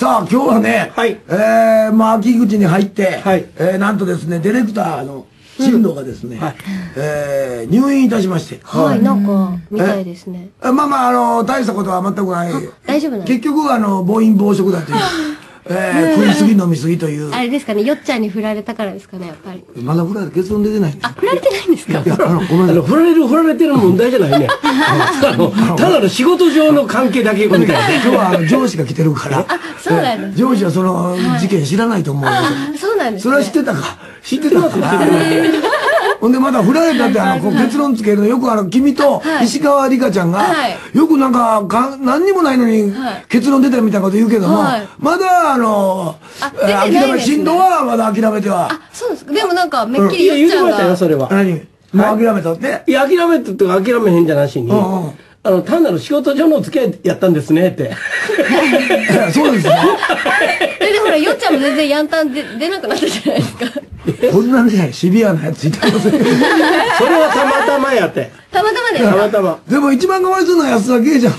さあ、今日はね、まあ、秋口に入って、なんとですね、ディレクターの進藤がですね、入院いたしまして。 はい、なんか、みたいですね。 まあまあ、大したことは全くない。 大丈夫なの？ 結局、暴飲暴食だという。食いすぎ飲みすぎという。 あれですかね、よっちゃんに振られたからですかね、やっぱり。 まだ振られて結論出てないんです。 あ、振られてないんですか？いや、 ごめんなさい。 振られてる問題じゃないね。ただの仕事上の関係だけみたいな。 今日は上司が来てるから。 あ、そうなんです。 上司はその事件知らないと思う。 そうなんです。 それは知ってたか。知ってたか。ほんでまだ振られたって結論つけるのよく君と石川里香ちゃんがよくなんか何にもないのに結論出てるみたいなこと言うけどもまだ諦め進藤はまだ諦めては。 あ、そうですか。でもなんかめっきりよっちゃんが。 言ってましたよそれは。 何？もう諦めたって？ いや諦めたって諦めへんじゃなしに。単なる仕事上の付き合いやったんですねって。 そうですね。 でほらよっちゃんも全然ヤンタン出なくなったじゃないですか。 こんなね、シビアなやついたません。それはたまたまやって。 たまたまですか？ たまたま。 でも一番かわいそうな安田圭ちゃんって、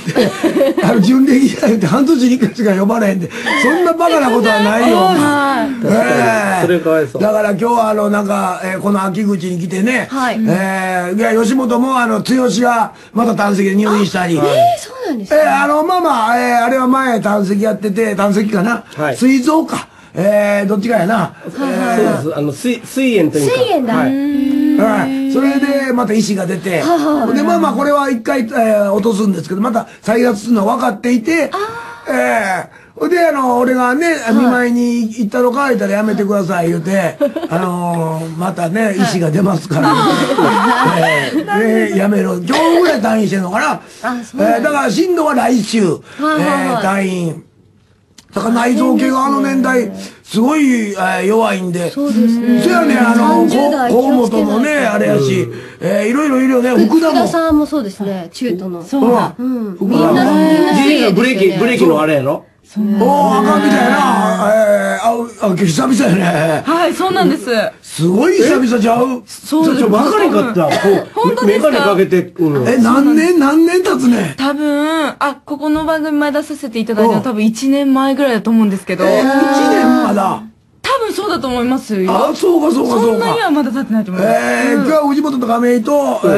準レギュラー言って半年に1回しか呼ばれへんで、そんなバカなことはないよ。 それかわいそう。 だから今日はなんか、この秋口に来てね、いや、吉本も剛がまた胆石で入院したり。 そうなんですか？ まあまあ、あれは前胆石やってて、胆石かな。膵臓か。どっちかやな。 そうです。膵炎というか。 膵炎だ。 はい。それで、また石が出て。で、まあまあ、これは一回、落とすんですけど、また再発するのは分かっていて、で、俺がね、見舞いに行ったのか、言ったらやめてください、言うて、またね、石が出ますから、やめろ。今日ぐらい退院してんのかな。だから、進藤は来週、退院。だから内臓系が年代、すごい弱いんで。 そうですね。 そやね、河本もね、あれやし、いろいろいるよね、福田も。 福田さんもそうですね、中途の。 そうだ。みんなブレーキのあれやろ？ おー、赤みたいな。久々やね。 はい、そうなんです。 すごい久々ちゃう。 そうです。 分かれんかった。 本当ですか？ メガネかけて。 何年経つね。 多分、ここの番組前出させていただいたの多分1年前ぐらいだと思うんですけど。 1年まだ。 多分そうだと思いますよ。 あ、そうかそうかそうか。 そんなにはまだ経ってないと思います。 今日は藤本と亀井と、 小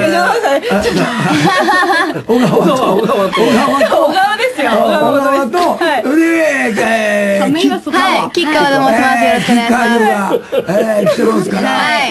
川ですよ。 小川と、 吉川と申します。よろしくお願いします。 吉川が、来てますから。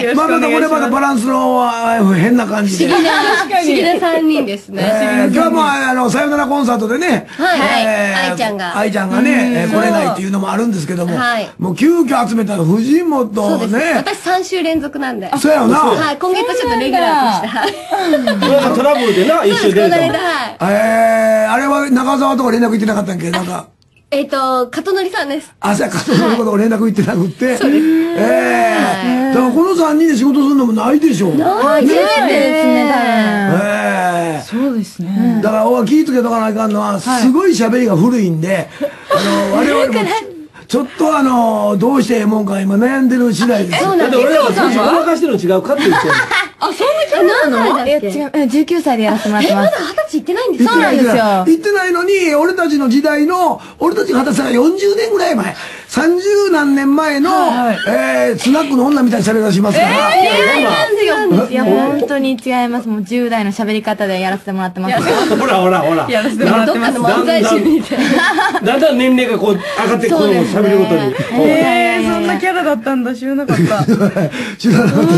まあまたこれまたバランスの変な感じで。 不思議な3人ですね。 今日はもう、さよならコンサートでね、 愛ちゃんがね、来れないっていうのもあるんですけども、もう急遽集めた藤本ね。 私3週連続なんで。 そうやよな。 はい、今月ちょっとレギュラーとして。 トラブルでな、一周出ると。 あれは中澤とか連絡行ってなかったんけ、なんか。 加藤のりさんです。 あ、そうや、加藤のりこと連絡行ってなくって。そうです。だからこの3人で仕事するのもないでしょ。 ない、初めてですね。 そうですね。 だから、気ぃつけとかないかんのは、すごい喋りが古いんで、我々も、ちょっとどうしてええもんか今悩んでる次第です。 そうなんです。 俺らは少しごまかしてるの違うかって言ってる。 あ、そんなキャラなの？ いや、違う。 19歳でやらせてもらってます。 まだ20歳行ってないんですか？ そうなんですよ。 行ってないのに、俺たちの時代の、俺たちが20歳が40年ぐらい前、30何年前の、スナックの女みたいな喋り方しますから。 いや、本当に違います。もう10代の喋り方でやらせてもらってます。 ほら。 やらせてもらってます。 漫才師みたいな。 だんだん年齢がこう、上がってこう、喋るごとに。 そんなキャラだったんだ、知らなかった。 知らなかった。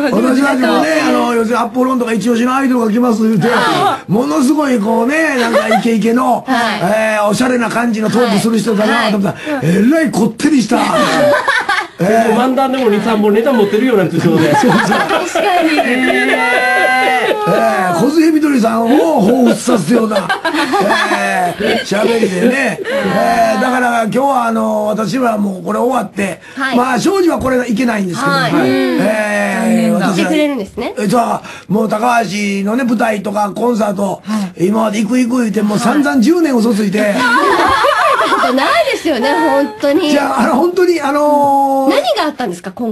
私たちもね、要するにアッポロンとか一押しのアイドルが来ます言うて、ものすごいこうね、なんかイケイケの、おしゃれな感じのトークする人だなと思ったら、えらいこってりした。 漫談でも2、3本ネタ持ってるような人で。 確かに。 小杉みどりさんを彷彿さすような喋りでね。だから今日は私はもうこれ終わって、まあ庄司はこれいけないんですけど、 私は。くれるんですね。 じゃあ、もう高橋のね、舞台とかコンサート、今まで行く言って、もう散々10年嘘ついて。 ないですよね、本当に。 じゃあ、本当に何があったんですか、今回。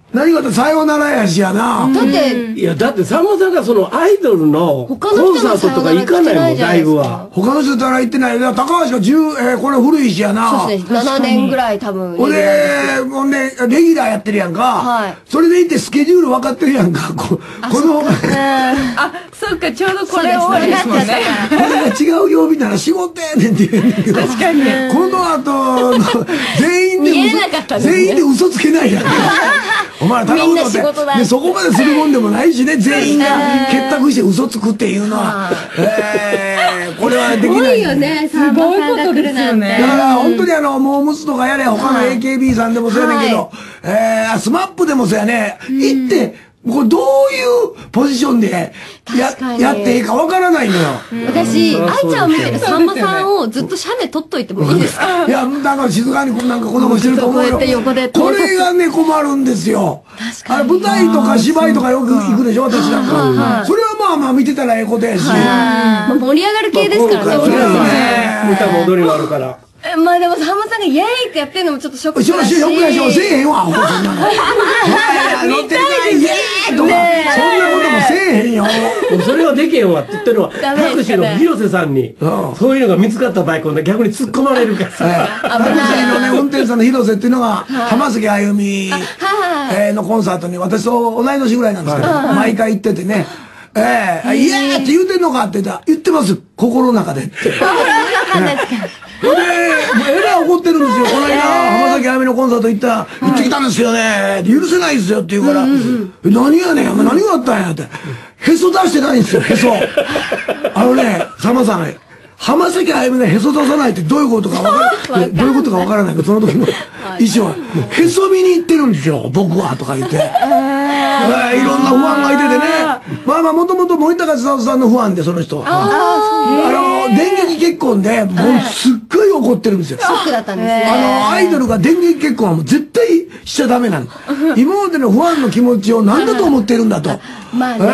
何がってさよならやしやな。 だって、 いや、だってさんまさんがそのアイドルのコンサートとか行かないもん、ライブは。 他の人だったら行ってない。高橋がこれ古いしやな。 そうですね。7年ぐらい多分。 ほんで、レギュラーやってるやんか。はい。それで行ってスケジュール分かってるやんか。この、 あ、そっか、ちょうどこれ終わりですもんね。 これが違う曜日なら仕事やねんって言うんだけど。 確かに。 この後、全員で嘘つけないやん。お前ら頼むぞって。で、そこまでするもんでもないしね、全員が結託して嘘つくっていうのは。これはできない。すごいよね、すごいことですよね。 だから、本当にモームスとかやれ、他の AKB さんでもそうやねんけど、スマップでもそうやね、行って、これどういうポジションでやっていいかわからないのよ。 私、愛ちゃんを見てるさんまさんをずっと写メ撮っといてもいいですか？ いや、だから静かになんかこんなことしてると思うよ。これがね、困るんですよ。舞台とか芝居とかよく行くでしょ、私なんか。それはまあまあ見てたらええことやし。 盛り上がる系ですからね。 歌も踊りもあるから。 まあでもさんまさんがイエーイってやってるのもちょっとショックだし。 ショックやし、せえへんわ、ほんとそんなの。乗ってるからイエーイとか、そんなこともせえへんよ。 それはできへんわって言ってるのは、タクシーの広瀬さんに、そういうのが見つかった場合、今度逆に突っ込まれるからさ。 タクシーのね、運転手さんの広瀬っていうのが、浜崎あゆみのコンサートに、私と同い年ぐらいなんですけど、毎回行っててね、イエーって言うてんのかって言ってます。心の中でって。で、えらい怒ってるんですよ。この間、浜崎あゆみのコンサート行ってきたんですよね。許せないですよって言うから、何やねん、何があったんやって。へそ出してないんですよ、へそ。さんまさん、浜崎あゆみがへそ出さないってどういうことかどういうことかわからないけど、その時の衣装は、へそ見に行ってるんですよ、僕は、とか言って。いろんな不安がいててね。まあまあ、もともと森高千里さんのファンで、その人。電撃結婚で、もうすっごい怒ってるんですよ。 ショックだったんですね。 アイドルが電撃結婚はもう絶対しちゃダメなの。今までのファンの気持ちを何だと思ってるんだと。 まあね。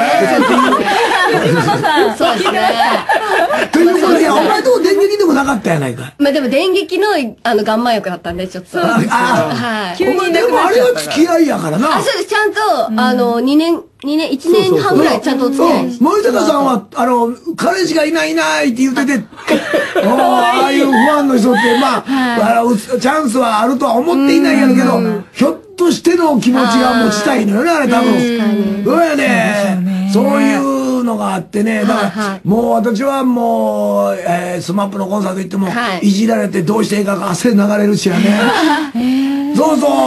そうですね。 ということで、いや、お前とこ電撃でもなかったやないか。 まあでも電撃の岩盤浴だったんで、ちょっと。はい。 お前でもあれは付き合いやからな。 そうです。ちゃんと、1年半ぐらいちゃんとお付き合いして。 森高さんは、彼氏がいないって言ってて、ああいうファンの人って、まあ、チャンスはあるとは思っていないやろうけど、ひょっとしての気持ちが持ちたいのよね、あれ多分。そうやね。そういうのがあってね、だから、もう私はもう、スマップのコンサート行っても、いじられてどうしていいか汗流れるしやね。そうそう、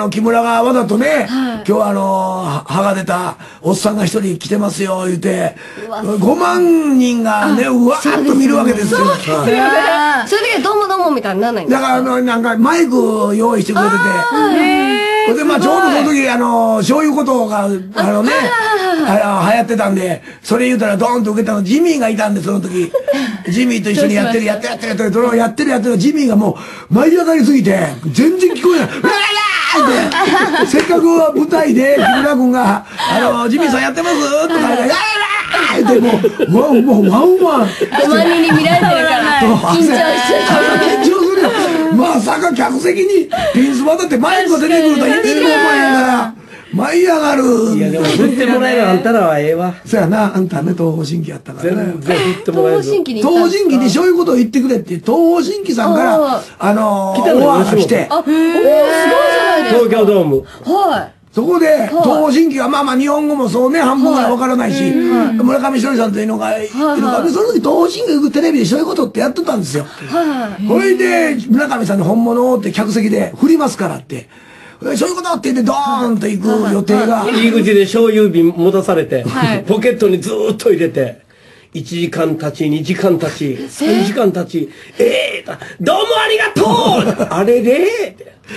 木村がわざとね、今日歯が出たおっさんが一人来てますよ、言うて、5万人がね、うわーっと見るわけですよ。 それだけどうもどうもみたいにならないんですか？ だからなんかマイクを用意してくれてて、で、まあちょうどその時、そういうことが、流行ってたんで、それ言うたらドーンと受けたの、ジミーがいたんで、その時。ジミーと一緒にやってる、それをやってる、ジミーがもう、舞い上がりすぎて、全然聞こえない。うわーって、せっかく舞台で、木村君が、ジミーさんやってますとか、やらーって、もう、ワンワン。 5万人に見られてるから、緊張するよ。まさか客席にピンスバだってマイクが出てくると意味がお前やから、舞い上がる。 いや、でも振ってもらえるあんたらはええわ。 そうやな、あんたね、東方神起やったからね。 全然振ってもらえる。 東方神起にそういうことを言ってくれって、東方神起さんから、オファーが来て。 すごいじゃないですか。 東京ドーム。 はい。 そこで、東方神起が、まあまあ日本語もそうね、半分ぐらいわからないし、村上しのりさんというのがいるから、で、その時東方神起がテレビでそういうことってやってたんですよ。これで、村上さんの本物って客席で振りますからって。そういうことって言ってドーンと行く予定が。 入り口で醤油瓶持たされて、ポケットにずーっと入れて、1時間経ち、2時間経ち、3時間経ち、どうもありがとうあれれ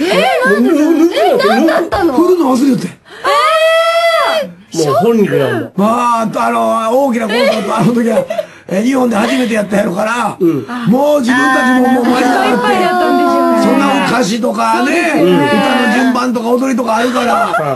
何だったの？ 振るの忘れて。 もう本人がもう。 まあ、大きなコンサート、あの時は、日本で初めてやったやろから、もう自分たちももう毎回やって、そんな歌詞とかね、歌の順番とか踊りとかあるから、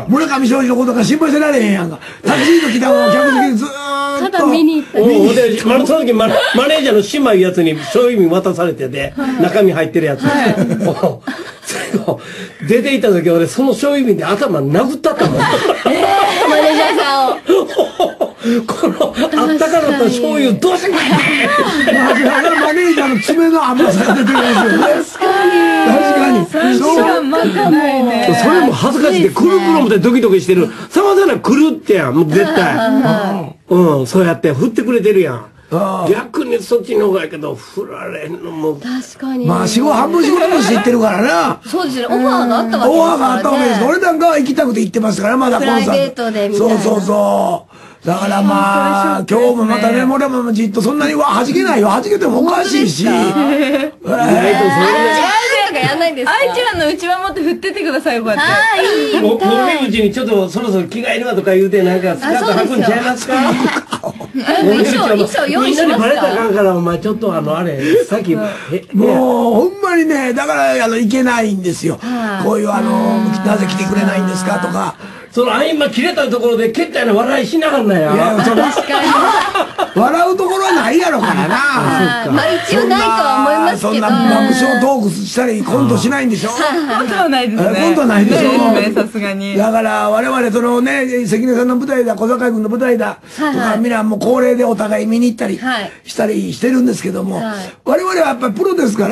村上庄司のことが心配せられへんやんか。タクシーと来たのを客席でずーっと。 ただ見に行った。 その時マネージャーの姉妹やつに醤油瓶渡されてて、中身入ってるやつ。 後、出て行った時俺、その醤油瓶で頭殴ったったもん。 マネージャーさんを。 この、あったかかった醤油どうしてくれマネージャーの爪の甘さが出てきますよね。確かに。 それも恥ずかしいで、くるくる思ってドキドキしてる。さまざまくるってやん、もう絶対。うん、そうやって振ってくれてるやん。逆にそっちの方がいいけど、振られんのも。 確かに。 まあ、半分仕事として行ってるからな。 そうですね、オファーがあったわけですからね。 オファーがあったわけです。俺なんかは行きたくて行ってますから、まだコンサート。 プライベートでみたいな。 そう。だからまあ、今日もまたね、俺もじっとそんなに弾けないよ。弾けてもおかしいし。 とかやんないんですか？ 愛ちゃんのうちわ持って振っててくださいよ、こうやって。 ああ、いい。 もううちにちょっとそろそろ着替えるわとか言うて、なんかスカート履くんちゃいますか？ 衣装用意しますか？ みんなにバレたらあかんから、お前ちょっとあれ、さっき、 もう、ほんまにね、だから、いけないんですよ。こういうなぜ来てくれないんですかとか。 その合間切れたところで、けったいな笑いしなはんなや。 いや、確かに。笑うところはないやろからな。 まあ一応ないとは思いますけど。 そんな爆笑トークしたりコントしないんでしょ？ コントはないですね。 コントはないでしょ？ さすがに。 だから我々そのね、関根さんの舞台だ、小坂井君の舞台だ、とか、みんなもう恒例でお互い見に行ったりしたりしてるんですけども、我々はやっぱりプロですから、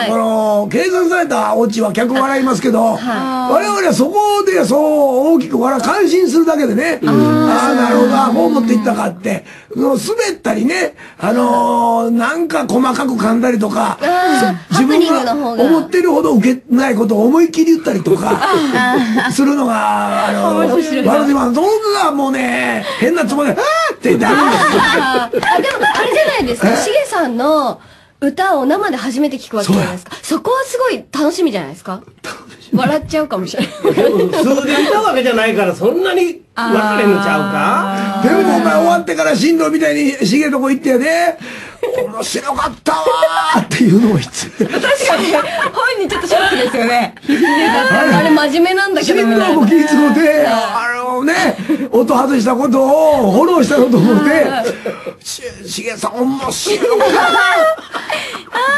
この、計算されたオチは客笑いますけど、我々はそこでそう大きく感心するだけでね、ああ、なるほど、こう思っていったかって、滑ったりね、なんか細かく噛んだりとか、自分が思ってるほど受けないことを思いっきり言ったりとか、するのが、悪島そんなもうね、変なつもりで、あーってなるんですよ。 でも、あれじゃないですか、しげさんの歌を生で初めて聞くわけじゃないですか。そこはすごい楽しみじゃないですか。笑っちゃうかもしれない。 でも普通で歌うわけじゃないから、そんなに分かれんのちゃうか？ でもお前終わってから新藤みたいにしげとこ行ってやで、面白かったわーっていうのを必要。 確かに、本人ちょっとショックですよね。 あれ真面目なんだけど。 新藤も気ぃつこて、音外したことをフォローしたのと思って、しげさん面白かった。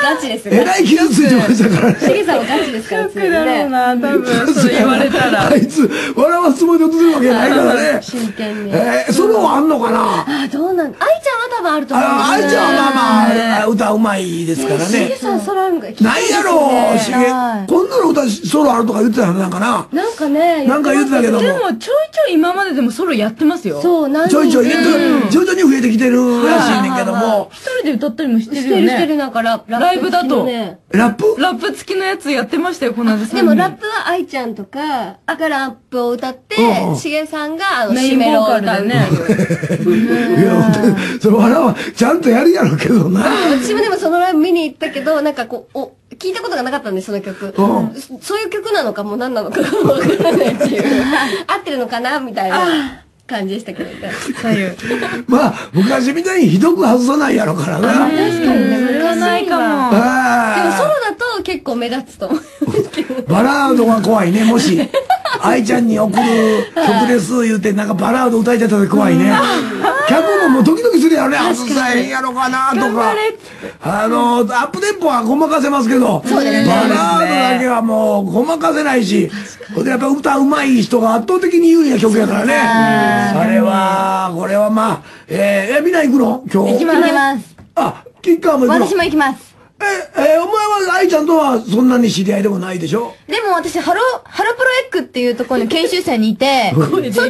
ガチですよ。 えらい傷ついてましたからね。 しげさんはガチですから、 ショックだろうな、多分、それ言われたら。 あいつ、笑わすつもりで落とせるわけないからね。 真剣に。 それはあんのかな？ どうなん愛ちゃんは多分あると思うんです愛ちゃんはまあ、歌うまいですからね。 しげさんソロあるのがないやろ、しげ。今度の歌ソロあるとか言ってたのなんかな。 なんかね、 なんか言ってたけども。 でも、ちょいちょい今まででもソロやってますよ。 そう、 ちょいちょい、徐々に増えてきてるらしいねんけども。 一人で歌ったりもしてるよね。 してる、なんかライブだと。 ラップ？ ラップ付きのやつやってましたよ、この間。 でもラップは愛ちゃんとかがラップを歌って、しげさんがシメロを歌うね。いや、 それちゃんとやるやろうけどな。 私もでもそのライブ見に行ったけど、なんかこう、聞いたことがなかったんです、その曲。そういう曲なのかもう何なのかわからないっていう。合ってるのかなみたいな感じでしたけどね。 まあ、昔みたいにひどく外さないやろからな。 確かにね、 難しいないかも。 でもソロだと結構目立つと思うんですけど。 バラードが怖いね、もし。愛ちゃんに送る曲です言うて、なんかバラード歌いちゃったら怖いね。客ももうドキドキするやろね、外さへんやろかなとか。アップテンポはごまかせますけど、バラードだけはもうごまかせないし、やっぱ歌うまい人が圧倒的に有利な曲やからね。これはまあ、みんな行くの今日。 行きます。 あ、キッカーも行くの？ 私も行きます。 お前は愛ちゃんとはそんなに知り合いでもないでしょ？ でも私、ハロプロエッグっていうところの研修生にいて、その時に、聞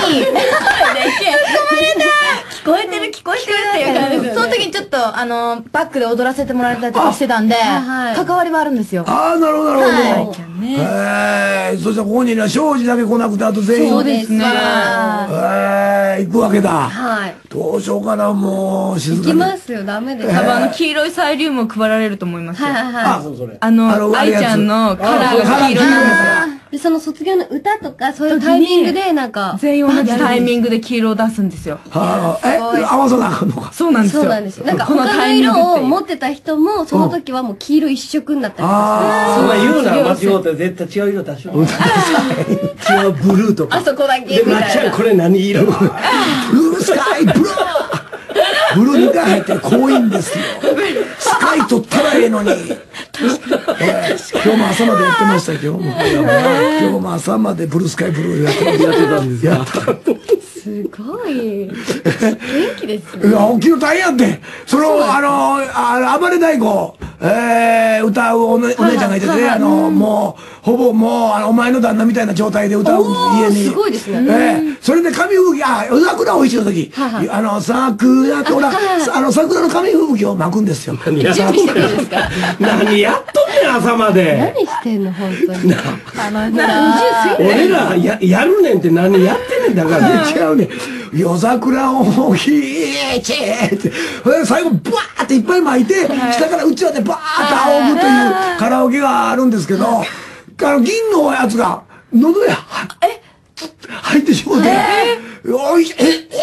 こえてるっていう感じで、その時にちょっと、バックで踊らせてもらったりとかしてたんで、関わりはあるんですよ。 ああ、なるほど、なるほど。そしたらここには庄司だけ来なくて、あと全員。 そうですね。 行くわけだ。 はい。 どうしようかな、もう、静かに。 行きますよ、ダメです。 多分黄色いサイリウムを配られると思いますよ。 あ、 そうそれ。 愛ちゃんのカラーが黄色なんですよ。 で、その卒業の歌とか、そういうタイミングで、なんか。 全員同じタイミングで黄色を出すんですよ。 合わさなあかんのか。 そうなんですよ。 そうなんですよ。なんか、他の色を持ってた人も、その時はもう黄色一色になったりとか。 そんな言うなら間違うて絶対違う色出しよう。違うブルーとか。 あそこだけみで、 たいな。 まっちゃんこれ何色？ ブルースカイ、ブルー2回入ってる、濃いんですよ。スカ笑い取ったらええのに。今日も朝までやってました、今日も。今日も朝までブルースカイブルーやってたんですか。 すごい。元気ですね。 いや、昨日大変やって。その、暴れ太鼓、歌うお姉ちゃんがいてね、もう、ほぼもう、お前の旦那みたいな状態で歌う家に。 すごいですね。 それで紙吹雪、夜桜おいしいの時、桜って、ほら、桜の紙吹雪を巻くんですよ。 何やっとんねん、朝まで。 何してんの、本当に。 俺らやるねんって何やってんねんだから。 違うね。夜桜をひーちーって。最後、ブワーっていっぱい巻いて、下からうちわでバーって仰ぐというカラオケがあるんですけど、銀のやつが、喉へ入ってしもうて、おいし、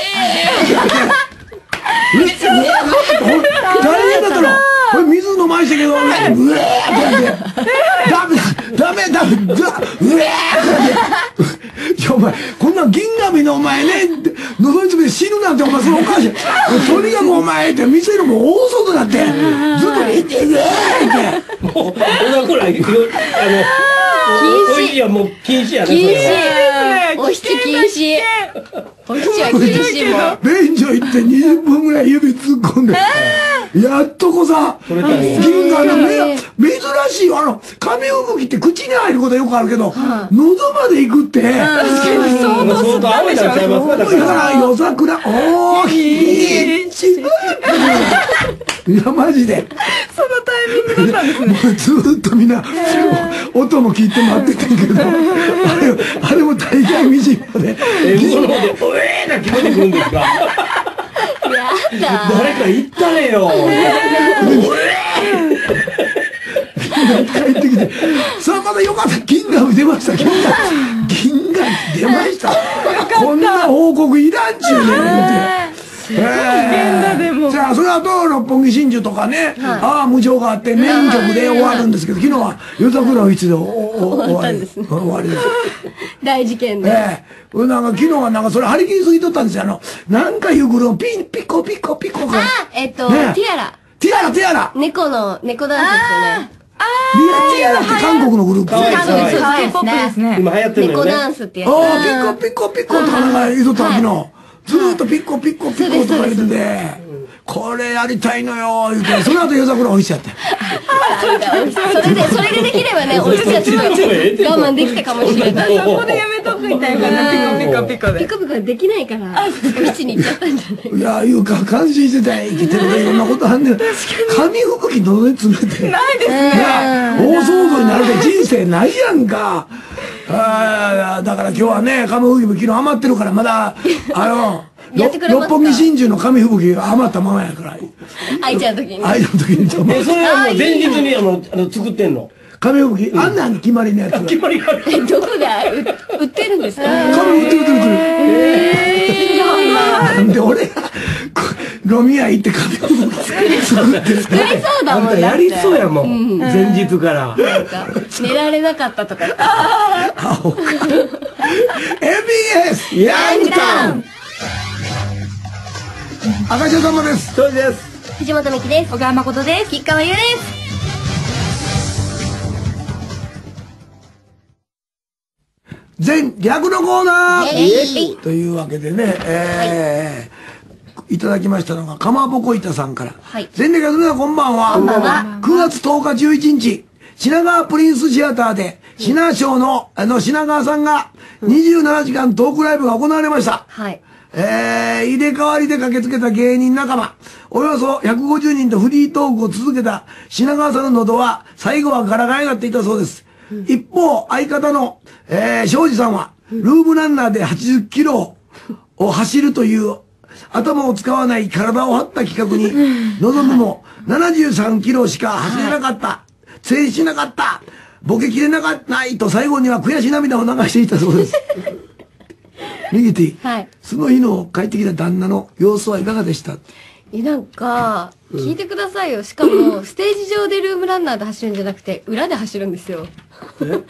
大変だったの。これ水飲ましたけど、うわーってやって、ダメ、うわーってやって、お前、こんな銀紙のお前ね、覗いつめて死ぬなんてお前それおかしい。とにかくお前って、店のもう大外だって、ずっと見て、うわーって。 もう、ほら、おいしいはもう禁止やね。 禁止。おひつ禁止。おひつは禁止も。 便所行って20分ぐらい指突っ込んで。やっとこさ、銀紙珍しいよ。紙吹雪って口に入ることはよくあるけど、喉まで行くって。 相当吸ったんでしょ。 だから夜桜、おーひーち。いや、マジで。 そのタイミングだったんですね。 もうずーっとみんな、音も聞いて待ってたけど、あれも大概短いで。 その方で、おえーな聞こえてくるんですか。 やだ。 誰か言ったれよ。 帰ってきて、さあまだよかった。銀紙出ました。銀紙出ました。こんな報告いらんちゅうねん。じゃあその後六本木真珠とかね、無常があって名曲で終わるんですけど、昨日は夜桜を一度終わりです。 大事件で。 なんか昨日はなんかそれ張り切りすぎとったんですよ。なんかいうグループピコピコピコが。 ティアラ。 ティアラ。 猫ダンスですよね。 ティアラって韓国のグループ。 K-POPですね。 今流行ってるのよね。 猫ダンスってやつ。 ピコピコとかなんか言うとった昨日。ずーっとピコピコピコとか言ってて、これやりたいのよ言うて、その後夜桜おいしいやって。 それでできればね、おいしいやつも我慢できたかもしれない。 そこでやめとくみたいな、ピコピコで。 ピコピコできないから、おひちに行っちゃったんじゃない。 いや、いうか、感心してたよ。生きてるね、いろんなことあんねん。紙吹雪喉に詰めて。 ないですね。 大騒動になるで人生ないやんか。だから今日はね、紙吹雪昨日余ってるから、まだ、六本木真珠の紙吹雪が余ったままやから。 愛ちゃんの時に。 愛ちゃんの時に。 それはもう前日に作ってんの。 紙吹雪、あんなん決まりのやつ。 決まりがある。 どこで売ってるんですか？ 紙売ってる。なんで俺が、飲み屋行って紙吹雪作って作りそうだもん。 やりそうやもん。前日から。 寝られなかったとか。 MBS ヤングタウン赤潮様です。 そうです。 藤本美貴です。 小川誠です。 吉川優です。 全逆のコーナーというわけでね、いただきましたのがかまぼこ板さんから。全力の皆さんこんばんは。9月10日11日品川プリンスシアターで品賞の品川さんが27時間トークライブが行われました。入れ替わりで駆けつけた芸人仲間およそ150人とフリートークを続けた品川さんの喉は最後はガラガラになっていたそうです。一方相方の庄司さんはルームランナーで80キロを走るという頭を使わない体を張った企画に臨むも73キロしか走れなかった、静止しなかった、ボケきれなかったないと最後には悔し涙を流していたそうです。ミギティ、その日の帰ってきた旦那の様子はいかがでした？ なんか、聞いてくださいよ。しかも、ステージ上でルームランナーで走るんじゃなくて、裏で走るんですよ。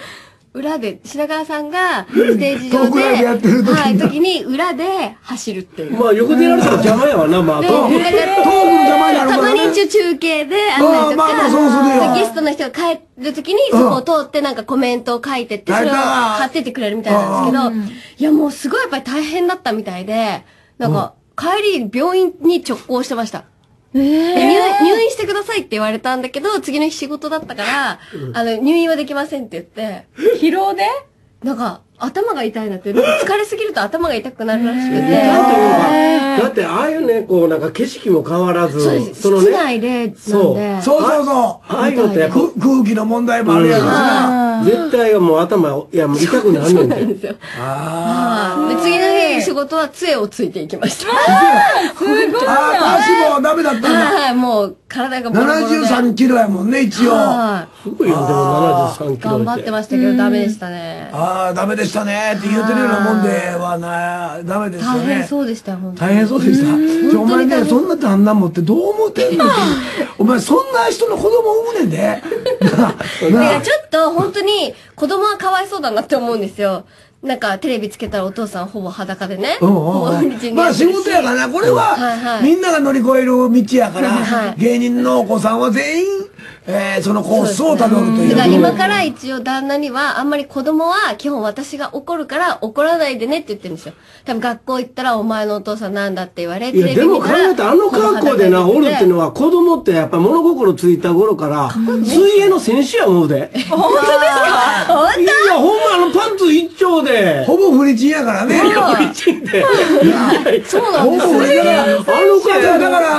裏で、品川さんがステージ上で、はい、時に裏で走るっていう。 まあ横でやられたら邪魔やわな、まあ。 トークの邪魔になるからね。たまに一応中継であったりとか、ゲストの人が帰る時にそこを通ってなんかコメントを書いてって、それを貼ってってくれるみたいなんですけど、いやもうすごいやっぱり大変だったみたいで、なんか帰り病院に直行してました。入院してくださいって言われたんだけど、次の日仕事だったから、入院はできませんって言って。 疲労でなんか、頭が痛いなって、なんか疲れすぎると頭が痛くなるらしくて。 だって、ああいうね、こう、なんか景色も変わらず、 そうです。室内で、なんで。 そう。ああいうのって空気の問題もあるやろな。 絶対もう頭、いや、もう痛くなるねん。 そうなんですよ。で、次の日仕事は杖をついていきました。 すごい。 足もダメだったんだ。 はい、もう体がボロボロで。 73キロやもんね、一応。 すごいよ、でも73キロ。 頑張ってましたけど、ダメでしたね。 ダメでしたねって言うてるようなもんではな、ダメですよね。 大変そうでしたよ、本当に。大変そうでした。お前ね、そんな旦那持ってどう思ってんのお前、そんな人の子供産むねんで。 いや、ちょっと本当に子供はかわいそうだなって思うんですよ。なんかテレビつけたらお父さんほぼ裸でね。 まあ仕事やからな。これはみんなが乗り越える道やから、芸人のお子さんは全員、そのコースをたどるという。 だから今から一応旦那にはあんまり子供は基本私が怒るから怒らないでねって言ってるんですよ。多分学校行ったらお前のお父さんなんだって言われて。 いやでも考えたらあの格好でな、おるっていうのは子供ってやっぱ物心ついた頃から水泳の選手や思うで。 本当ですか？ いやほんまパンツ一丁で。 ほぼフリチンやからね。 フリチンで。 そうなんですよ。 だから、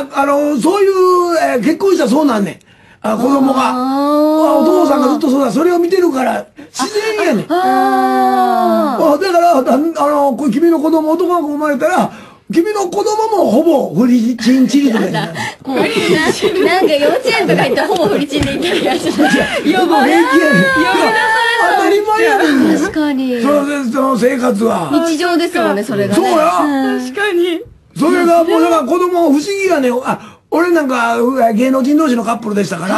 そういう、結婚したらそうなんねん。子供が。お父さんがずっとそうだ。それを見てるから、自然やねん。だから、君の子供、男の子生まれたら、君の子供もほぼフリチンチリとかになる。 なんか幼稚園とか行ったらほぼフリチンで行ってるやつ。 呼ぶ平気やねん。当たり前やねん。 確かに。 その生活は。 日常ですもんね、それが。 そうや。 確かに。 それが、もうだから子供不思議やねん。俺なんか芸能人同士のカップルでしたから、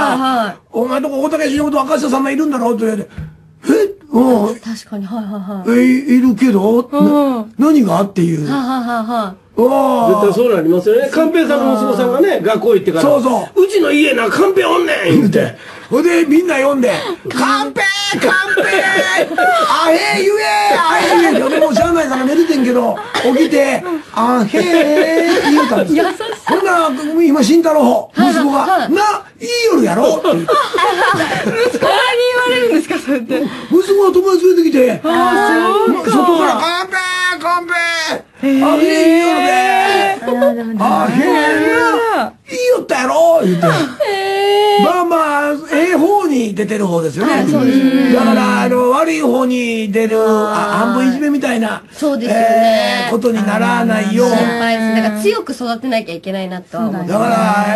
お前とこ大竹しのこと若下さんがいるんだろうって言われて、 確かに、 いるけど、何がっていう。 絶対そうなりますよね。寛平さんの息子さんがね、学校行ってから。そうそう。うちの家な、寛平おんねん言うて。 ほんで、みんな呼んで、寛平あへ言えあへ言えって、もうしゃあないから寝ててんけど、起きて、あへ言うたんですよ。ほんなら、今、慎太郎、息子が、言い夜やろって言って。 息子に言われるんですか、それって。 息子が友達連れてきて、外から、寛平あへ夜で、あへ言いよったやろ言うて。まあまあ、方に出てる方ですよね。そうですね。だから、悪い方に出る、半分いじめみたいな、 そうですよね。 ことにならないよう。 心配です。だから強く育てなきゃいけないなとは思う。 だから、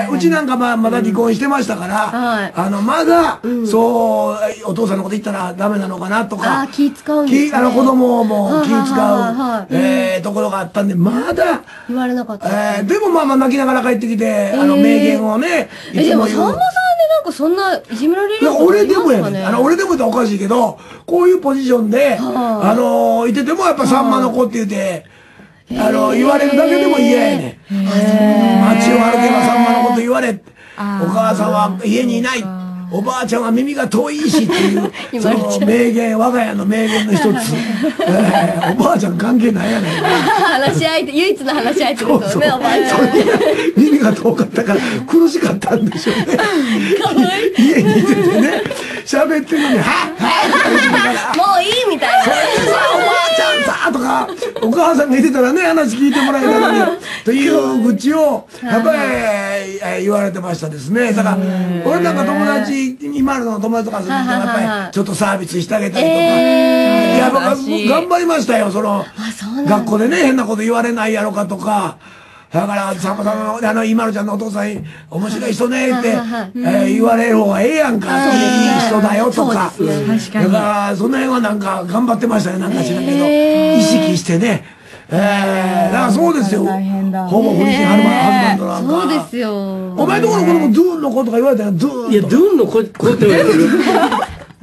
うちなんかまだ離婚してましたから、まだ、そう、お父さんのこと言ったらダメなのかなとか、 気使うんですね。 子供も気使う、ところがあったんで、まだ、 言われなかった。 でもまあ泣きながら帰ってきて、名言をね、 でも、さんまさんでなんかそんないじめられるの俺でもやね。俺でもっておかしいけど、こういうポジションで、いててもやっぱさんまの子って言って、言われるだけでも嫌やね。街を歩けばさんまのこと言われて、お母さんは家にいない。おばあちゃんは耳が遠いしっていう、その名言、我が家の名言の一つ。おばあちゃん関係ないやねん。 話し相手、唯一の話し相手ですよね、おばあちゃん。 耳が遠かったから苦しかったんでしょうね。家にいててね、喋ってるのに、はっもういいみたいな。 それでさ、おばあちゃんさ、とか、お母さんがいてたらね、話聞いてもらえたのに、という愚痴を、やっぱり言われてましたですね。だから、俺なんか友達、今の友達とかすると、やっぱりちょっとサービスしてあげたりとか、いや、頑張りましたよ、学校でね、変なこと言われないやろかとか、だから、さんまさんの、今のちゃんのお父さん、面白い人ね、って、言われる方がええやんか、いい人だよとか。だから、その辺はなんか頑張ってましたね、なんか知らんけど、意識してね。だからそうですよ。ほぼフリチンハズバンドなんか。 そうですよ。 お前とこの子供ドゥーンの子とか言われたらドゥーン。 いや、ドゥーンの子って言われる。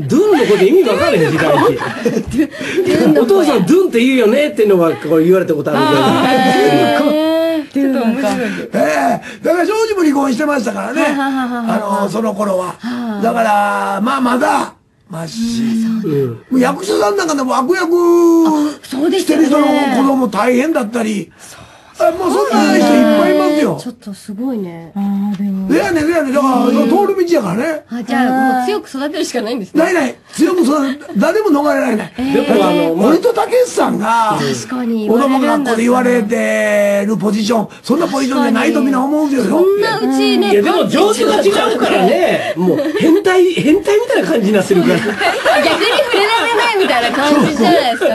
ドゥンのこと意味分かんない時代に。お父さんドゥンって言うよねっていうのはこう言われたことあるけど。 ちょっと面白い。 だからジョージも離婚してましたからね。その頃は。だから、まあまだ、まし。役者さんなんかでも悪役してる人の子供大変だったり。もうそんな人いっぱいいますよ。 ちょっとすごいね。 でやねん。だから、通る道やからね。 じゃあ、もう強く育てるしかないんですね。 ない。強く育て、誰も逃れられない。でも、俺とたけしさんが、 確かに子供学校で言われてるポジション、そんなポジションじゃないとみんな思うんですよ。 そんなうちね。 いや、でも上手が違うからね。もう、変態みたいな感じになってるから。 逆に触れられないみたいな感じじゃないですか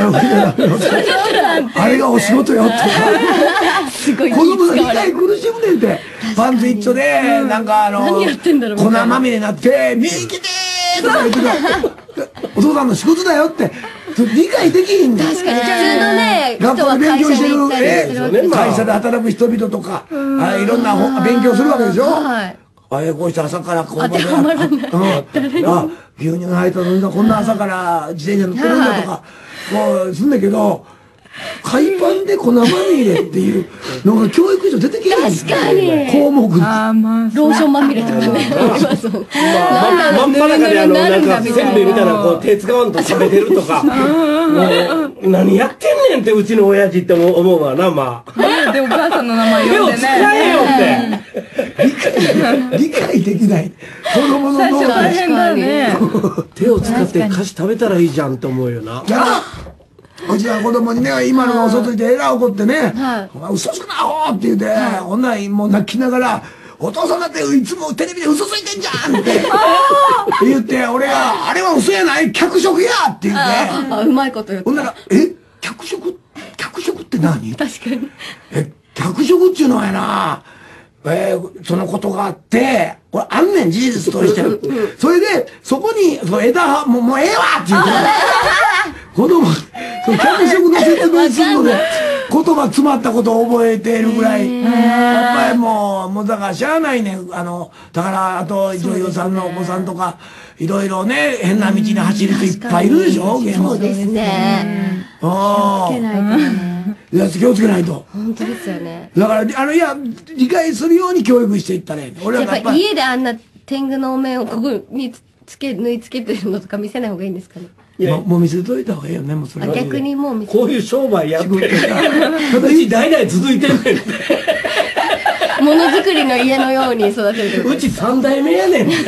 ね。 あれがお仕事よって。 すごい。 子供が理解苦しむねんって。パンツ一丁で、なんか何やってんだろう粉まみれになって、見えきてーとか言ってた。お父さんの仕事だよって、理解できひんねん。 確かに、普通のね、 学校で勉強してる、会社で働く人々とか、いろんな勉強するわけでしょ。こうして朝からこうまで。牛乳が入ったのにこんな朝から自転車乗ってるんだとか、こうすんだけど、海パンで粉まみれっていうのが教育上出てきてるんですよ。 確かに。 項目に。 ローションまみれとかね。 真ん中でなんかせんべいみたいなこう手使わんと食べてるとか。何やってんねんってうちの親父って思うわな、まあ。 で、お母さんの名前呼んでね。 手を使えよって。 理解できない。子供の脳で。 手を使って菓子食べたらいいじゃんって思うよな。 うちの子供にね、今のがお外にでえらい怒ってね、嘘つくな、アホって言うて、こんなんもう泣きながら、お父さんだっていつもテレビで嘘ついてんじゃんって言って、俺が、あれは嘘やない脚色やって言って。 うまいこと言って。 ほんなら、脚色って何？ 確かに。 脚色っていうのはやな、そのことがあって、これあんねん、事実としてる。それで、そこに、枝、もうええわって言うて。子供、その脚色の説明するので、言葉詰まったことを覚えているぐらい。やっぱりもうだからしゃあないねん。だから、あと女優さんのお子さんとか、いろいろね、変な道に走る人いっぱいいるでしょ、芸能人。 そうですね。気をつけないとね。 いや、気をつけないと。 本当ですよね。 だから、いや、理解するように教育していったね。 俺はやっぱり家であんな天狗のお面をここに縫い付けてるのとか見せない方がいいんですかね。 もう見せといた方がいいよね、もうそれは。 逆にもう見せこういう商売やってる。うち代々続いてんねんって。 ものづくりの家のように育てる。 うち3代目やねん。今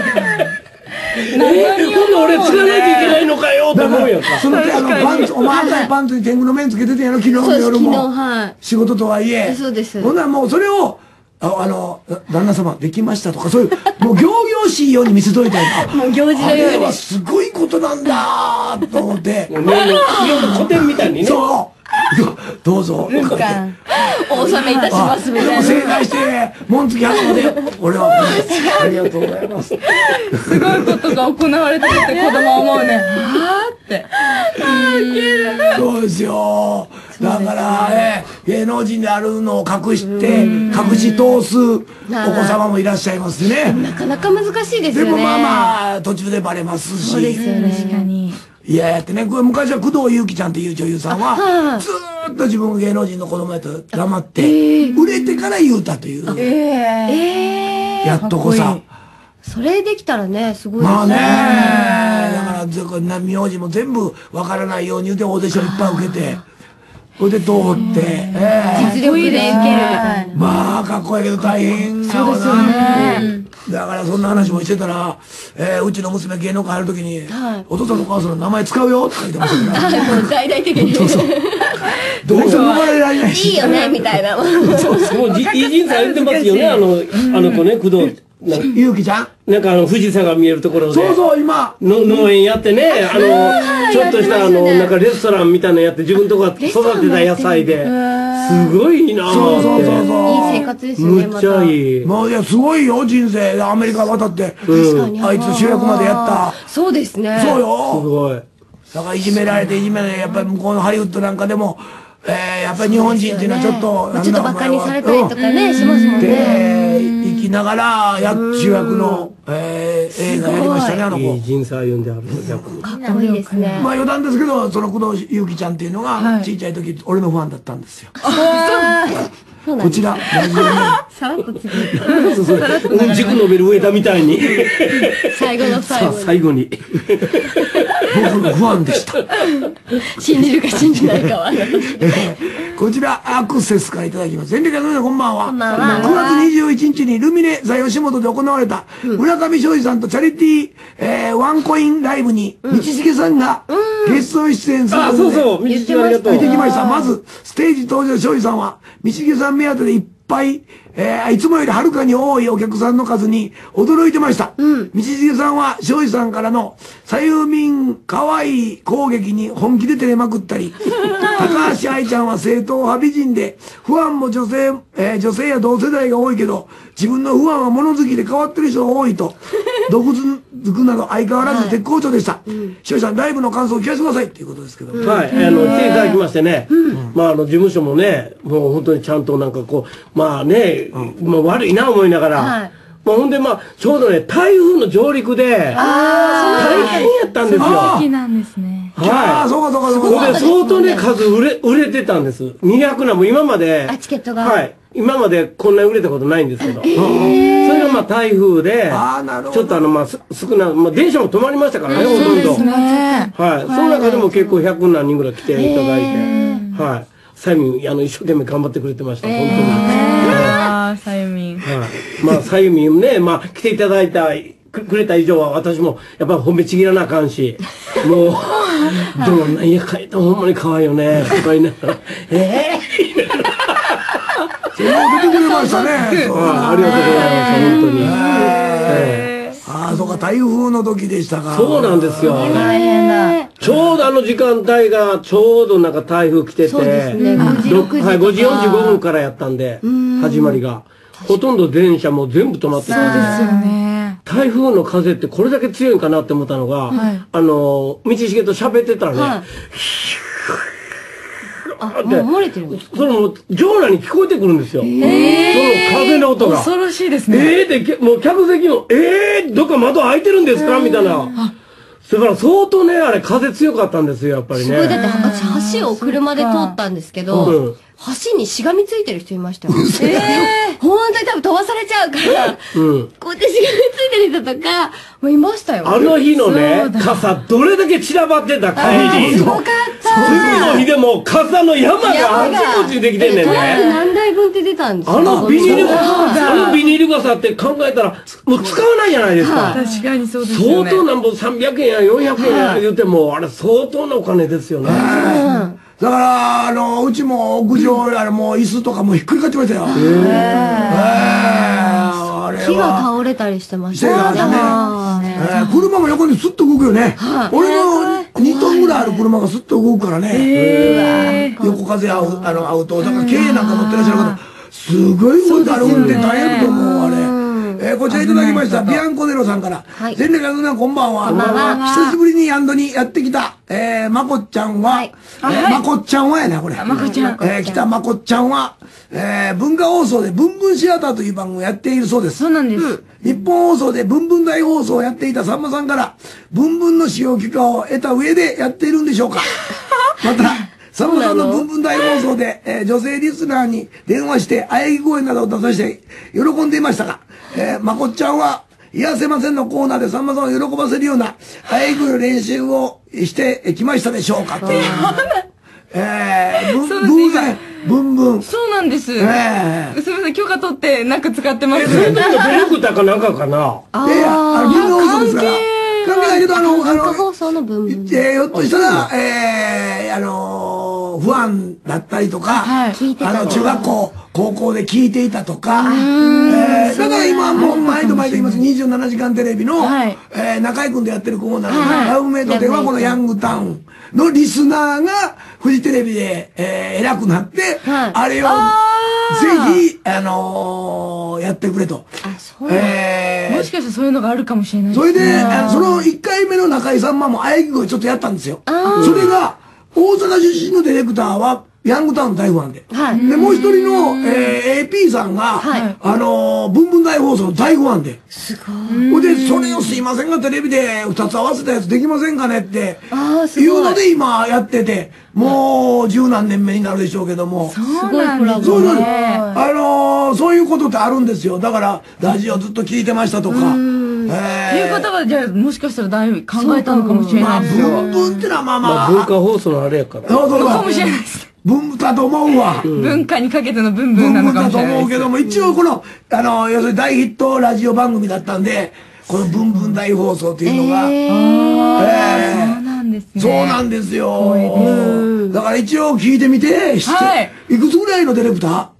度俺継がなきゃいけないのかよって思うやんか。 そのパンツ、お前赤いパンツに天狗の面つけててんやろ、昨日の夜も。仕事とはいえ。 そうです。 ほんならもうそれを、旦那様できましたとか、そういう、もう行々しいように見せといたり。 もう行事のように。 あれはすごいことなんだと思って。 いろんな古典みたいにね。 そう。どうぞ。 お納めいたしますみたいな。 正解して、紋付き箱で、俺は、ありがとうございます。 すごいことが行われてるって子供は思うね。はぁって。 そうですよ。だから、芸能人であるのを隠し通すお子様もいらっしゃいますね。 なかなか難しいですよね。 でもまあ、途中でバレますし。 そうですよね。 確かに。 いや、やってね、昔は工藤祐樹ちゃんっていう女優さんは、ずーっと自分が芸能人の子供やと黙って、売れてから言うたという。やっとこさ。 それできたらね、すごいですね。 まあね。だから、名字も全部わからないように言うてオーディションいっぱい受けて、それで通って、 実力で受けるみたいな。 まあ、かっこいいけど大変やわな。そうですよね。だからそんな話もしてたら、うちの娘芸能界入るときに、お父さんとお母さんの名前使うよって言ってましたから。 大々的に。 どうせ呼ばれられないし。 いいよね、みたいな。 もういい人されてますよね、あの子ね、工藤。 ゆうきちゃんなんか富士山が見えるところで。 そうそう、今。 農園やってね、ちょっとしたなんかレストランみたいなのやって、自分とこが育てた野菜で。すごいなぁ。 そうそうそう。 いい生活ですよね、 むっちゃいい。 もういや、すごいよ、人生。アメリカ渡って。あいつ主役までやった。 そうですね。 そうよ。 すごい。 だからいじめられて、やっぱり向こうのハリウッドなんかでも、やっぱり日本人っていうのはちょっと、 ちょっと馬鹿にされたりとかね、しますもんね。 生きながら、主役の、映画やりましたね、あの子。 いい人生歩んである逆に。 かっこいいですね。 まあ余談ですけど、その工藤祐樹ちゃんっていうのが、ちいちゃい時、俺のファンだったんですよ。こちら、ラジオネーム。 さらっと次。 うんちく伸びる上田みたいに。 最後の最後に。 最後に。 僕のファンでした。 信じるか信じないかは。 こちら、アクセスからいただきます。全力の皆さんこんばんは。 こんばんは。 9月21日にルミネ座吉本で行われた、村上昌司さんとチャリティー、ワンコインライブに、道重さんがゲスト出演するので、 そうそう、道重ありがとう。 見てきました。まず、ステージ登場昌司さんは、道重さん目当てでいっぱい、いつもよりはるかに多いお客さんの数に驚いてました。道重さんは庄司さんからの左右民可愛い攻撃に本気で照れまくったり、高橋愛ちゃんは正統派美人で、ファンも女性や同世代が多いけど、自分のファンは物好きで変わってる人が多いと、毒づくなど相変わらず絶好調でした。庄司さん、ライブの感想を聞かせてくださいっていうことですけど。 はい、来ていただきましてね、まあ事務所もね、もう本当にちゃんとなんかこう、まあね、もう悪いな思いながら、まあほんでまあ、ちょうどね、台風の上陸で、大変やったんですよ。 好きなんですね。 はい。そうかそうかそうか。 で、相当ね、数売れてたんです。200なも今まで、 チケットが。 はい。今までこんなに売れたことないんですけど。それがまあ台風で、ちょっとまあ少な、まあ電車も止まりましたからね、ほとんど。はい。その中でも結構100何人ぐらい来ていただいて、はい。サイミン、一生懸命頑張ってくれてました、本当に。 ああ、サイミン。 はい。まあ、サイミンね、まあ、来ていただいた、くれた以上は私も、やっぱり褒めちぎらなあかんし、もう、でもなんやかんやほんまに可愛いよね、とか言いながら、 それを出てくれましたね。 ありがとうございます、本当に。 ああ、そうか、台風の時でしたか。 そうなんですよ。 大変だ。 ちょうど時間帯が、ちょうどなんか台風来てて、 そうですね、5 時45分からやったんで、始まりが。ほとんど電車も全部止まってたんで。 そうですよね。 台風の風ってこれだけ強いんかなって思ったのが、道重と喋ってたらね、 もう漏れてるんですか？ それも場内に聞こえてくるんですよ。その風の音が。 恐ろしいですね。 で、もう客席も、どっか窓開いてるんですかみたいな。だから相当ね、あれ風強かったんですよ、やっぱりね。 すごい、だって私橋を車で通ったんですけど、橋にしがみついてる人いましたよ。本当に多分飛ばされちゃうから、こうやってしがみついてる人とか、もういましたよ。 あの日のね、傘どれだけ散らばってた帰りに。 すごかった。 次の日でも傘の山があちこちにできてんねんね。 何台分って出たんですか？ あのビニール傘って考えたら、もう使わないじゃないですか。 確かにそうですよね。 相当なんぼ300円や400円や言うても、あれ相当なお金ですよね。 だから、うちも屋上、もう椅子とかもひっくり返ってましたよ。 木が倒れたりしてましたね。車も横にスッと動くよね。俺の2トンぐらいある車がスッと動くからね。横風合うと、だから軽なんか乗ってらっしゃる方、すごい動いてあれ運転大変だと思う、あれ。こちらいただきました、ビアンコネロさんから。全力の皆さんこんばんは。久しぶりにヤンドにやってきた、まこっちゃんは、まこっちゃんはやな、これ。まこっちゃん。来たまこっちゃんは、文化放送でブンブンシアターという番組をやっているそうです。 そうなんです。 日本放送でブンブン大放送をやっていたさんまさんから、ブンブンの使用許可を得た上でやっているんでしょうか。また、さんまさんのブンブン大放送で、女性リスナーに電話して喘ぎ声などを出させて喜んでいましたが、まこっちゃんは、癒せませんのコーナーでさんまさんを喜ばせるような喘ぎ声の練習をしてきましたでしょうかっていう。偶然、ブンブン。 そうなんです。すみません、許可取ってなんか使ってます。 それでもディレクターかなんかかな。 文化放送ですから。関係ないけど、 文化放送のブンブン。 ひょっとしたら、不安だったりとか、中学校、高校で聞いていたとか、だから今もう毎度毎度言います27時間テレビの、中居君でやってるコーナー、ラブメイトではこのヤングタウンのリスナーがフジテレビで、偉くなって、あれをぜひ、やってくれと。 もしかしたらそういうのがあるかもしれない。 それで、その1回目の中居さんまも喘ぎ声ちょっとやったんですよ。それが、大阪出身のディレクターは、 ヤングタウン大ファンで。で、もう一人の、AP さんが、ブンブン大放送の大ファンで。 すごい。で、それをすいませんが、テレビで二つ合わせたやつできませんかねって、いうので今やってて、もう十何年目になるでしょうけども。 そうなんですね。 そういうことってあるんですよ。だから、ラジオずっと聞いてましたとか。 いう方は、じゃあ、もしかしたらだいぶ考えたのかもしれないですよ。 ブンブンってのはまあまあ。 文化放送のあれやから。 そうかもしれないです。 文化だと思うわ。 文化にかけてのブンブンなのかもしれない。 文化だと思うけども、一応この、要するに大ヒットラジオ番組だったんで、このブンブン大放送っていうのが。 そうなんですね。 そうなんですよ。だから一応聞いてみて、いくつぐらいのディレクター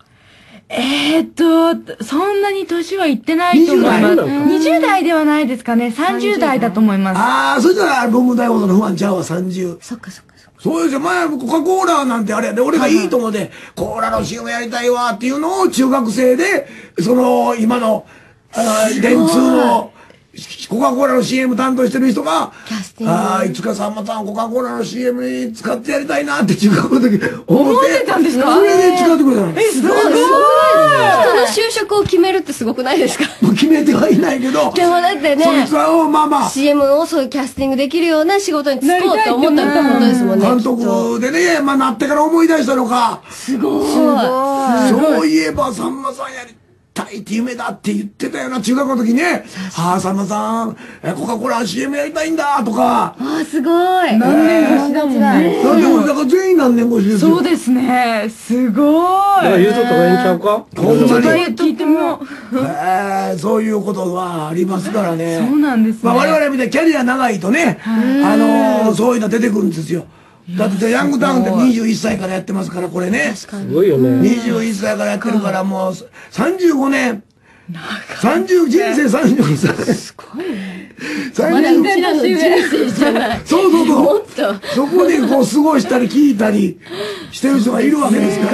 そんなに年はいってないと思います。20代ではないですかね。30代だと思います。 ああ、そしたら、ブンブン大放送の不安ちゃうわ、30。 そっかそっか。 そうですよ。前、コカ・コーラなんてあれやで、俺がいいと思ってコーラの CM やりたいわっていうのを中学生で、今の、電通の、コカ・コーラの CM 担当してる人が、いつかさんまさんコカ・コーラの CM に使ってやりたいなって中学の時思ってたんですか？ それで使ってくれたの。 すごい。人の就職を決めるってすごくないですか？ もう決めてはいないけど。 でもだってね、 そいつはまあまあ CM をそういうキャスティングできるような仕事に就こうって思ったってことですもんね。 監督でね、まあなってから思い出したのか。 すごい。 そういえばさんまさんやりたいって夢だって言ってたよな、中学の時ね。さんまさん、コカ・コーラ CM やりたいんだとか。 すごい。 何年越しだもんね。 だから全員何年越しですよ。 そうですね。すごい。 だから言うとった方がええんちゃうか？ ほんまに。 聞いてみよう。そういうことはありますからね。 そうなんですね。 まあ我々みたいにキャリア長いとね、そういうの出てくるんですよ。だってヤングタウンって21歳からやってますから、これね。 すごいよね。 21歳からやってるからもう35年。人生35歳。すごいね。 まだうちらの人生じゃない。 そう。 もっと。 そこでこう過ごしたり聞いたりしてる人がいるわけですから。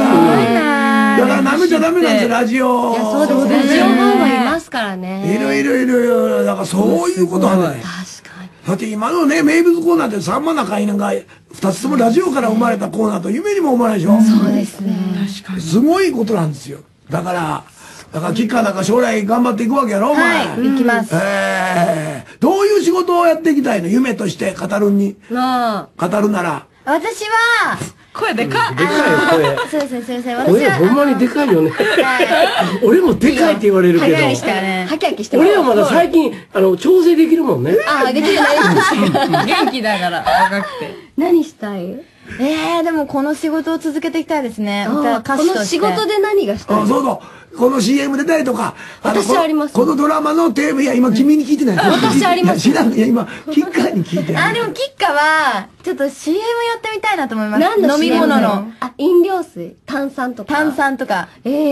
だから舐めちゃダメなんですよ、ラジオ。 いや、そうです。ラジオファンはいますからね。 いる。だからそういうことはない。 確かに。 だって今のね、名物コーナーってさんまな会なんか、二つともラジオから生まれたコーナーと夢にも思わないでしょ？ そうですね。 確かに。すごいことなんですよ。だから、キッカーなんか将来頑張っていくわけやろ、お前。 はい、行きます。 どういう仕事をやっていきたいの？夢として語るなら。 私は、 声でかい。でかいよ、声。 そうですね、すいません。 声ほんまにでかいよね。俺もでかいって言われるけど。 ハキハキして俺はまだ最近、調整できるもんね。 できるない元気だから、若くて。 何したい？ でもこの仕事を続けていきたいですね。歌手として。 この仕事で何がしたい？ そう。この CM 出たりとか。 私あります。 このドラマのテーマ、いや、今君に聞いてない。 私あります。 知らん。いや、今、キッカーに聞いてる。 でもキッカは、ちょっと CM やってみたいなと思います。 何の CM？ 飲み物の。 飲料水。炭酸とか。 飲み物か。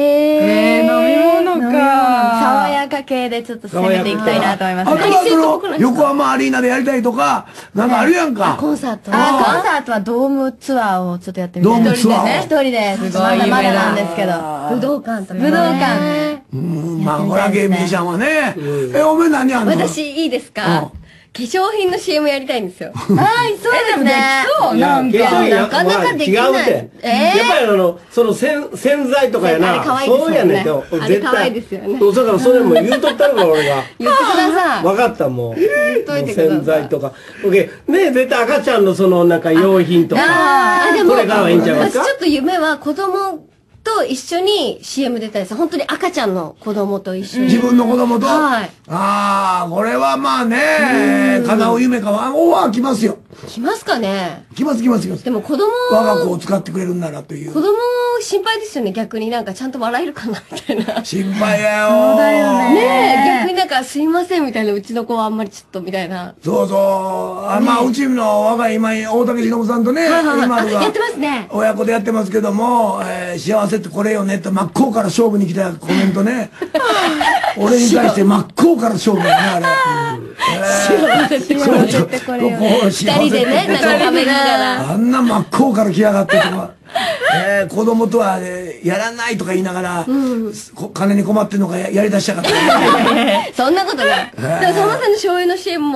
爽やか系でちょっと攻めていきたいなと思います。 あとは横浜アリーナでやりたいとか、なんかあるやんか。 コンサート。 コンサートはドームツアーをちょっとやってみたい。 ドームツアー？ 一人で。すごい。まだなんですけど。 武道館とか。 武道館。 まあ、ホラーゲーミュージシャンはね。お前何やんの？ 私いいですか？化粧品の CM やりたいんですよ。 そうですね。そうなんか。 なかなかできない。 違うって。やっぱりその洗剤とかやな。そうやねんと。 あれ可愛いですよね。 だからそれも言うとったのか、俺が。 言ってください。 分かった、もう。 言っといてください。 洗剤とか。ね、絶対赤ちゃんのなんか用品とか。 でも、 これからはいいんちゃいますか？ 私ちょっと夢は子供と一緒に CM 出たいです。本当に赤ちゃんの子供と一緒に。 自分の子供と？ はい。 これはまあね、叶う夢かは、オファー来ますよ。 来ますかね？ 来ます。 でも子供我が子を使ってくれるんならという。 子供心配ですよね、逆になんかちゃんと笑えるかな、みたいな。 心配やよ。 そうだよね。 逆になんかすいませんみたいな、うちの子はあんまりちょっとみたいな。 そう。まあ、うちの若い今、大竹しのぶさんとね、今が。 やってますね。 親子でやってますけども、幸せってこれよねって真っ向から勝負に来たコメントね。俺に対して真っ向から勝負やね、あれ。 幸せってこれよね。二人でね、なんか食べながら。 あんな真っ向から来やがってとか。子供とはやらないとか言いながら、金に困ってんのかやりだしちゃかった。 そんなことない。でも、さんまさんの醤油の CM も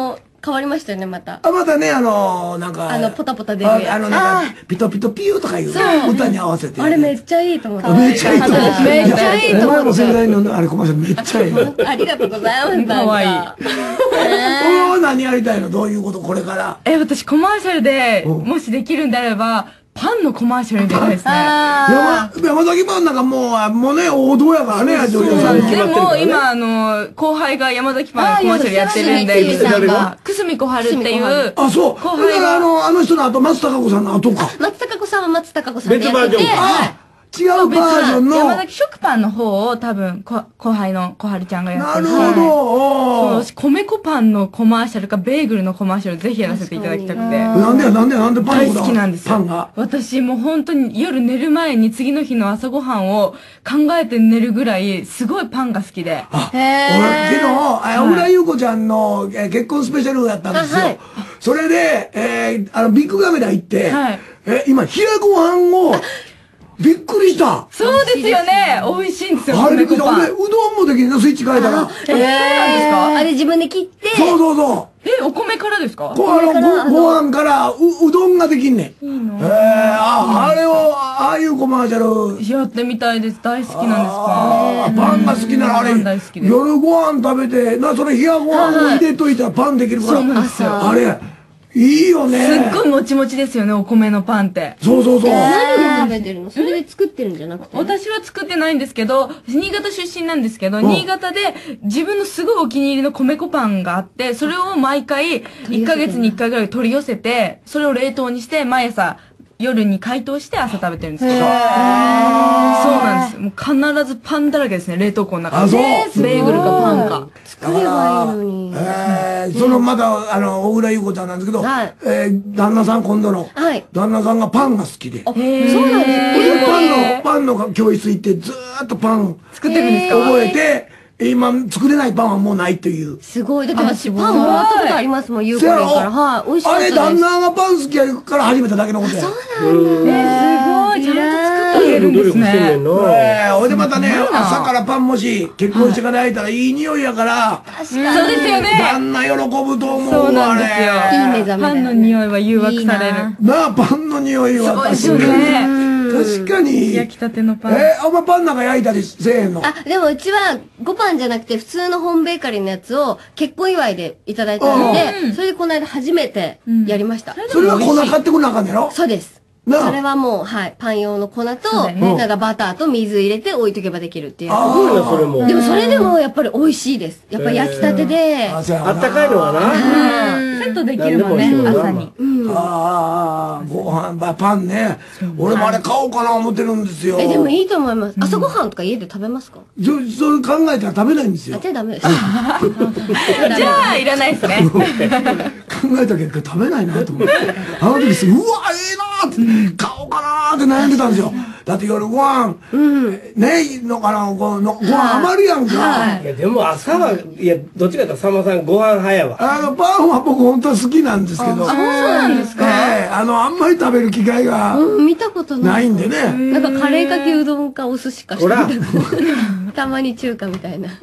変わりましたよね、また。 またね、なんか。 ポタポタ出るやつ。 なんか、ピトピトピューとかいう歌に合わせて。 あれめっちゃいいと思って。 めっちゃいいと思って。 めっちゃいいと思って。 お前も仙台のあれコマーシャルめっちゃいい。 ありがとうございます。かわいい。 俺は何やりたいの？どういうこと？これから。 私コマーシャルで、もしできるんであれば、パンのコマーシャルに出たいですね。 山崎パンなんかもうね、王道やからね、女優さんに。 でも今、後輩が山崎パンのコマーシャルやってるんで、くすみこはるっていう。 あ、そう。後輩があの人の後、松たか子さんの後か。 松たか子さんは松たか子さんでやってて。 違うバージョンの。 山崎食パンの方を多分、後輩の小春ちゃんがやってる。 なるほど。 米粉パンのコマーシャルか、ベーグルのコマーシャルぜひやらせていただきたくて。 なんでパン大好きなんですよ。 パンが。 私もう本当に夜寝る前に次の日の朝ごはんを考えて寝るぐらい、すごいパンが好きで。 俺、昨日、小倉優子ちゃんの結婚スペシャルやったんですよ。それで、ビッグカメラ行って、今、冷やご飯を、びっくりした。 そうですよね。美味しいんですよ。 あれびっくりした。うどんもできるの、スイッチ変えたら。 そうなんですか？ あれ自分で切って。 そうお米からですか？ ご飯からうどんができんねん。いいの？あれを、ああいうコマーシャル。 やってみたいです。大好きなんです。 パンが好きならあれ、夜ご飯食べて、それ冷やご飯を入れといたらパンできるから。 そうなんですよ。 あれ、いいよね。 すっごいもちもちですよね、お米のパンって。 そう。 何で食べてるの？それで作ってるんじゃなくて？ 私は作ってないんですけど、新潟出身なんですけど、新潟で自分のすごいお気に入りの米粉パンがあって、それを毎回1ヶ月に1回ぐらい取り寄せて、それを冷凍にして毎朝夜に解凍して朝食べてるんですけど。そうなんです。もう必ずパンだらけですね、冷凍庫の中で。ベーグルかパンか。 作ればいいのに。 また、小倉優子ちゃんなんですけど、旦那さん今度の、旦那さんがパンが好きで。そうなんです。パンの教室行ってずーっとパン作ってるんですか？ 覚えて、今作れないパンはもうないという。 すごい。だって私パンもらったことありますもん、ゆうこりんから。はい。美味しかったです。 あれ、旦那がパン好きやから始めただけのことや。 そうなんだ。 すごい。ちゃんと作ってくれるんですね。 ほいでまたね、朝からパンもし、結婚してから焼いたらいい匂いやから。 確かに。 そうですよね。 旦那喜ぶと思う。 そうなんですよ。 いい目覚め。 パンの匂いは誘惑される。 なあ、パンの匂いは。 そうですよね。 確かに。 焼きたてのパン。 お前パンなんか焼いたりせえへんの？ でもうちは、5パンじゃなくて普通のホームベーカリーのやつを結婚祝いでいただいたので、それでこの間初めてやりました。 それは粉買ってこなあかんねやろ？ そうです。それはもう、はい、パン用の粉と、なんかバターと水入れて置いとけばできるっていうやつ。 すごいな、それも。 でもそれでもやっぱり美味しいです。やっぱり焼きたてで。 あったかいのはな。 セットできるもんね、朝に。 ご飯、パンね。俺もあれ買おうかな思ってるんですよ。 でもいいと思います。朝ごはんとか家で食べますか？ それ考えたら食べないんですよ。 じゃあダメです。 じゃあいらないですね。 考えた結果食べないなと思って。あの時すぐ、うわ、ええなーって、買おうかなーって悩んでたんですよ。だって夜ご飯、ね、ご飯余るやんか。 いや、でも朝は、いや、どっちかというとさんまさんご飯派やわ。 パンは僕本当は好きなんですけど。 そうなんですか？ あんまり食べる機会が。 見たことないんでね。 なんかカレーかけうどんかお寿司かしてみた。たまに中華みたいな。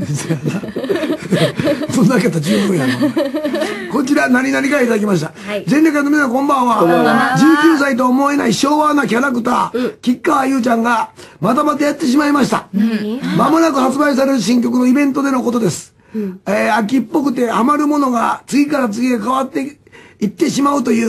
そんだけやったら十分やな。こちら、何々からいただきました。全力の皆さんこんばんは。19歳と思えない昭和なキャラクター、吉川優ちゃんが、またまたやってしまいました。まもなく発売される新曲のイベントでのことです。秋っぽくてハマるものが次から次へ変わっていってしまうという、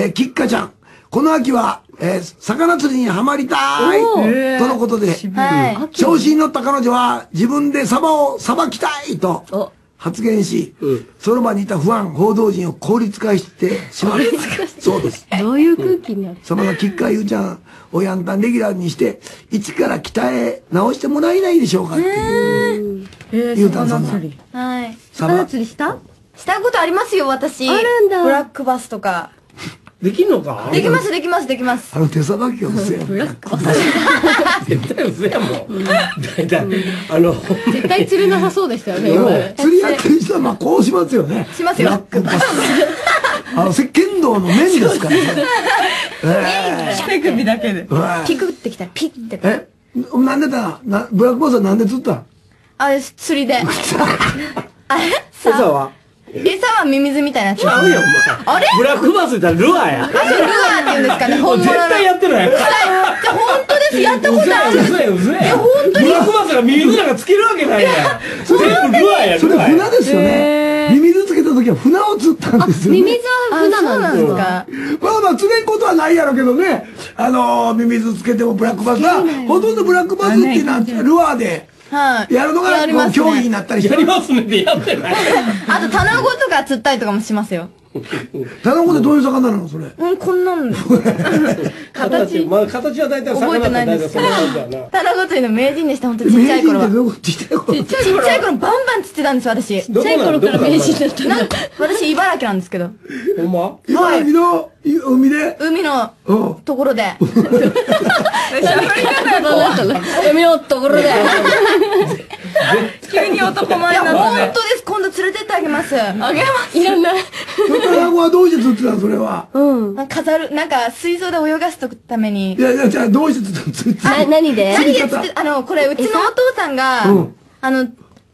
吉川ちゃん。この秋は、魚釣りにはまりたいとのことで、調子に乗った彼女は自分でサバをさばきたいと発言し、その場にいたファン、報道陣を効率化してしまう。そうです。 どういう空気になる？ その吉川優ちゃんをやんたんレギュラーにして、一から鍛え直してもらえないでしょうかっていう。ゆうたんさんが。 はい。 魚釣りしたことありますよ、私。 あるんだ。 ブラックバスとか。 できんのか？ できます、できます、できます。 手さばきが嘘やん。 ブラックバス。 絶対嘘やもん。大体、 絶対釣れなさそうでしたよね。 釣りやってる人はまあこうしますよね。 しますよ。 ブラックバス。剣道の面ですからね。 手首だけで。 ピクってきたらピッて。 なんでだブラックバスはなんで釣ったん？ あれ、釣りで。 餌は餌はミミズみたいなやつ。 ちゃうよ、お前。あれブラックバスって言ったらルアーや。 あ、そう、ルアーって言うんですかね、本物の。 絶対やってない。 じゃあ本当です、やったことある。 うぜえ、うぜえ。 本当に。 ブラックバスがミミズなんかつけるわけないやん。全部ルアーや、 それ船ですよね。ミミズつけた時は船を釣ったんですよ。 ミミズは船なんですか。 まあ釣れんことはないやろうけどね。ミミズつけてもブラックバスは、ほとんどブラックバスっていうのはルアーで、やるのが競技になったりして。 やりますねってやってない。 あと、タナゴとか釣ったりとかもしますよ。 タナゴってどういう魚なのそれ。 こんなん。 形まあ、形は大体覚えてないんですけど。タナゴ釣りの名人でした、本当にちっちゃい頃は。 ちっちゃい頃ちっちゃい頃バンバン釣ってたんです、私。 ちっちゃい頃から名人だったんだ。 私、茨城なんですけど。 ほんま茨城の海で海のところで。 海のところで。 急に男前になったね。 本当です。今度連れてってあげます。あげます。 いらない。 タナゴはどうして釣ってたのそれは。 飾る、なんか水槽で泳がすために。 いや、じゃあどうして釣ってたの何で釣って、これ、うちのお父さんが、なん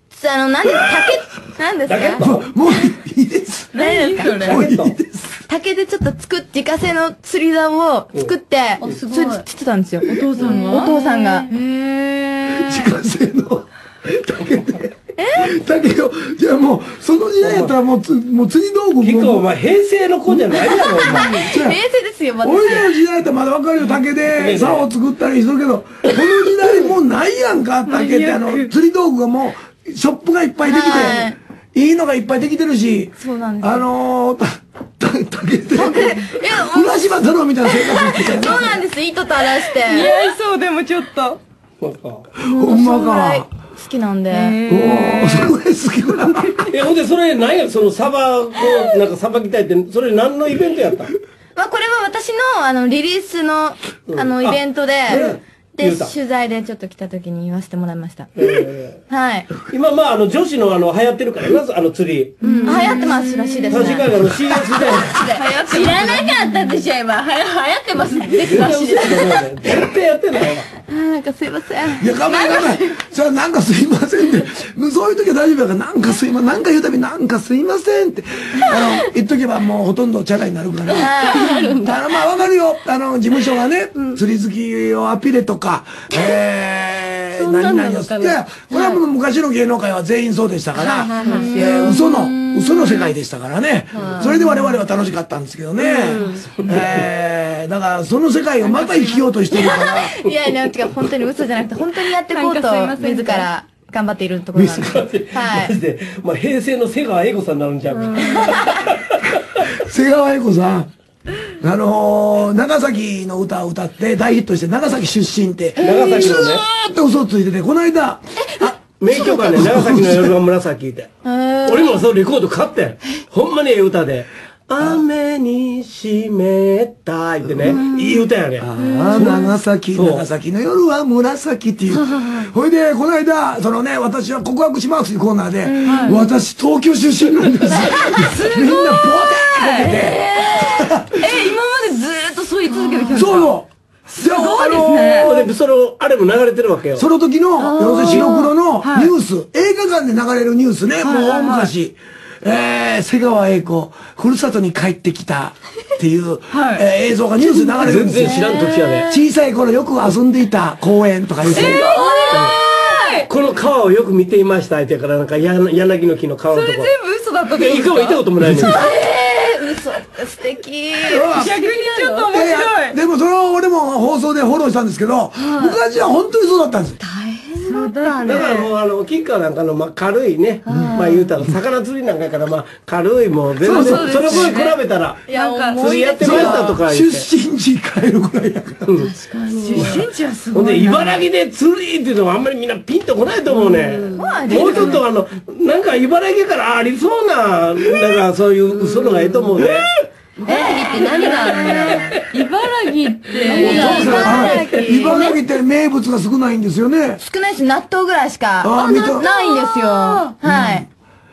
ですかもういいです。 何ですかもういいです。 竹でちょっと自家製の釣り竿を作って、それで釣ってたんですよ。お父さんが。お父さんが。 自家製の竹で。竹を、じゃあもう、その時代やったらもう釣り道具も。 結構お前平成の子じゃないやろ、お前。 平成ですよ、 俺らの時代やったらまだわかるよ、竹で竿を作ったりするけど、この時代もうないやんか、竹って釣り道具がもう、ショップがいっぱいできて、いいのがいっぱいできてるし、 そうなんです。 竹で、浦島太郎みたいな生活してたそうなんです、糸垂らして。 似合いそう、でもちょっと。 ほんまか。 好きなんで。 おー、それぐらい好きなんだ。 ほんで、それ、何や、そのサバを、なんかさばきたいって、それ何のイベントやったの？ まあ、これは私の、リリースの、イベントで、で、取材でちょっと来た時に言わせてもらいました。はい。 今、まあ、女子の流行ってるからな、釣り。 流行ってますらしいですね。 確かにCS で。 知らなかったでしょ、今。流行ってますって言ってました。 絶対やってないわ。 なんかすいません。 いや、構いません。それはなんかすいませんって。そういう時は大丈夫だから、なんか言うたびなんかすいませんって。言っとけばもうほとんどチャラになるから。まあわかるよ。事務所がね、釣り好きをアピレとか、何々をして、これはもう昔の芸能界は全員そうでしたから、嘘の世界でしたからね。それで我々は楽しかったんですけどね。だからその世界をまた生きようとしてるから。 いやいや、違う、本当に嘘じゃなくて、本当にやっていこうと、自ら頑張っているところなんです。 はい。マジで、まあ平成の瀬川栄子さんになるんじゃん。 瀬川栄子さん。長崎の歌を歌って大ヒットして長崎出身って、 長崎のね。 ずーっと嘘ついてて、この間、 名曲はね、長崎の夜は紫って。俺もそのレコード買ってん。ほんまにええ歌で。雨に湿ったいってね、いい歌やね。 長崎の夜は紫っていう。ほいで、この間、私は告白しますっていうコーナーで、私東京出身なんです。みんなボテーって今までずーっとそう言い続けてきたんですか？ そうすごいですね。 あれも流れてるわけよ。 その時の、要するに白黒のニュース、映画館で流れるニュースね、もう大昔。瀬川栄子、ふるさとに帰ってきたっていう、映像がニュースで流れるんですよ。 全然知らん時やね。 小さい頃よく遊んでいた公園とか言って。 この川をよく見ていましたって言うから、なんか柳の木の川のとこ。 それ全部嘘だったってこと？行ったこともないねん。 嘘、素敵。 逆にちょっと面白い。 でもそれを俺も放送でフォローしたんですけど、昔は本当にそうだったんです。 大変だったね。 だからもうキッカーなんかの軽いね、まあ言うたら魚釣りなんかからまあ軽いもう全然それこ比べたら釣りやってましたとか出身地変えるぐらいやから。確かに。出身地はすごい。 ほんで茨城で釣りっていうのはあんまりみんなピンとこないと思うね。もうちょっとなんか茨城からありそうな、なんかそういう嘘のがええと思うね。 茨城って何があるんだろう。 茨城って茨城って名物が少ないんですよね。 少ないし、納豆ぐらいしかないんですよ。はい。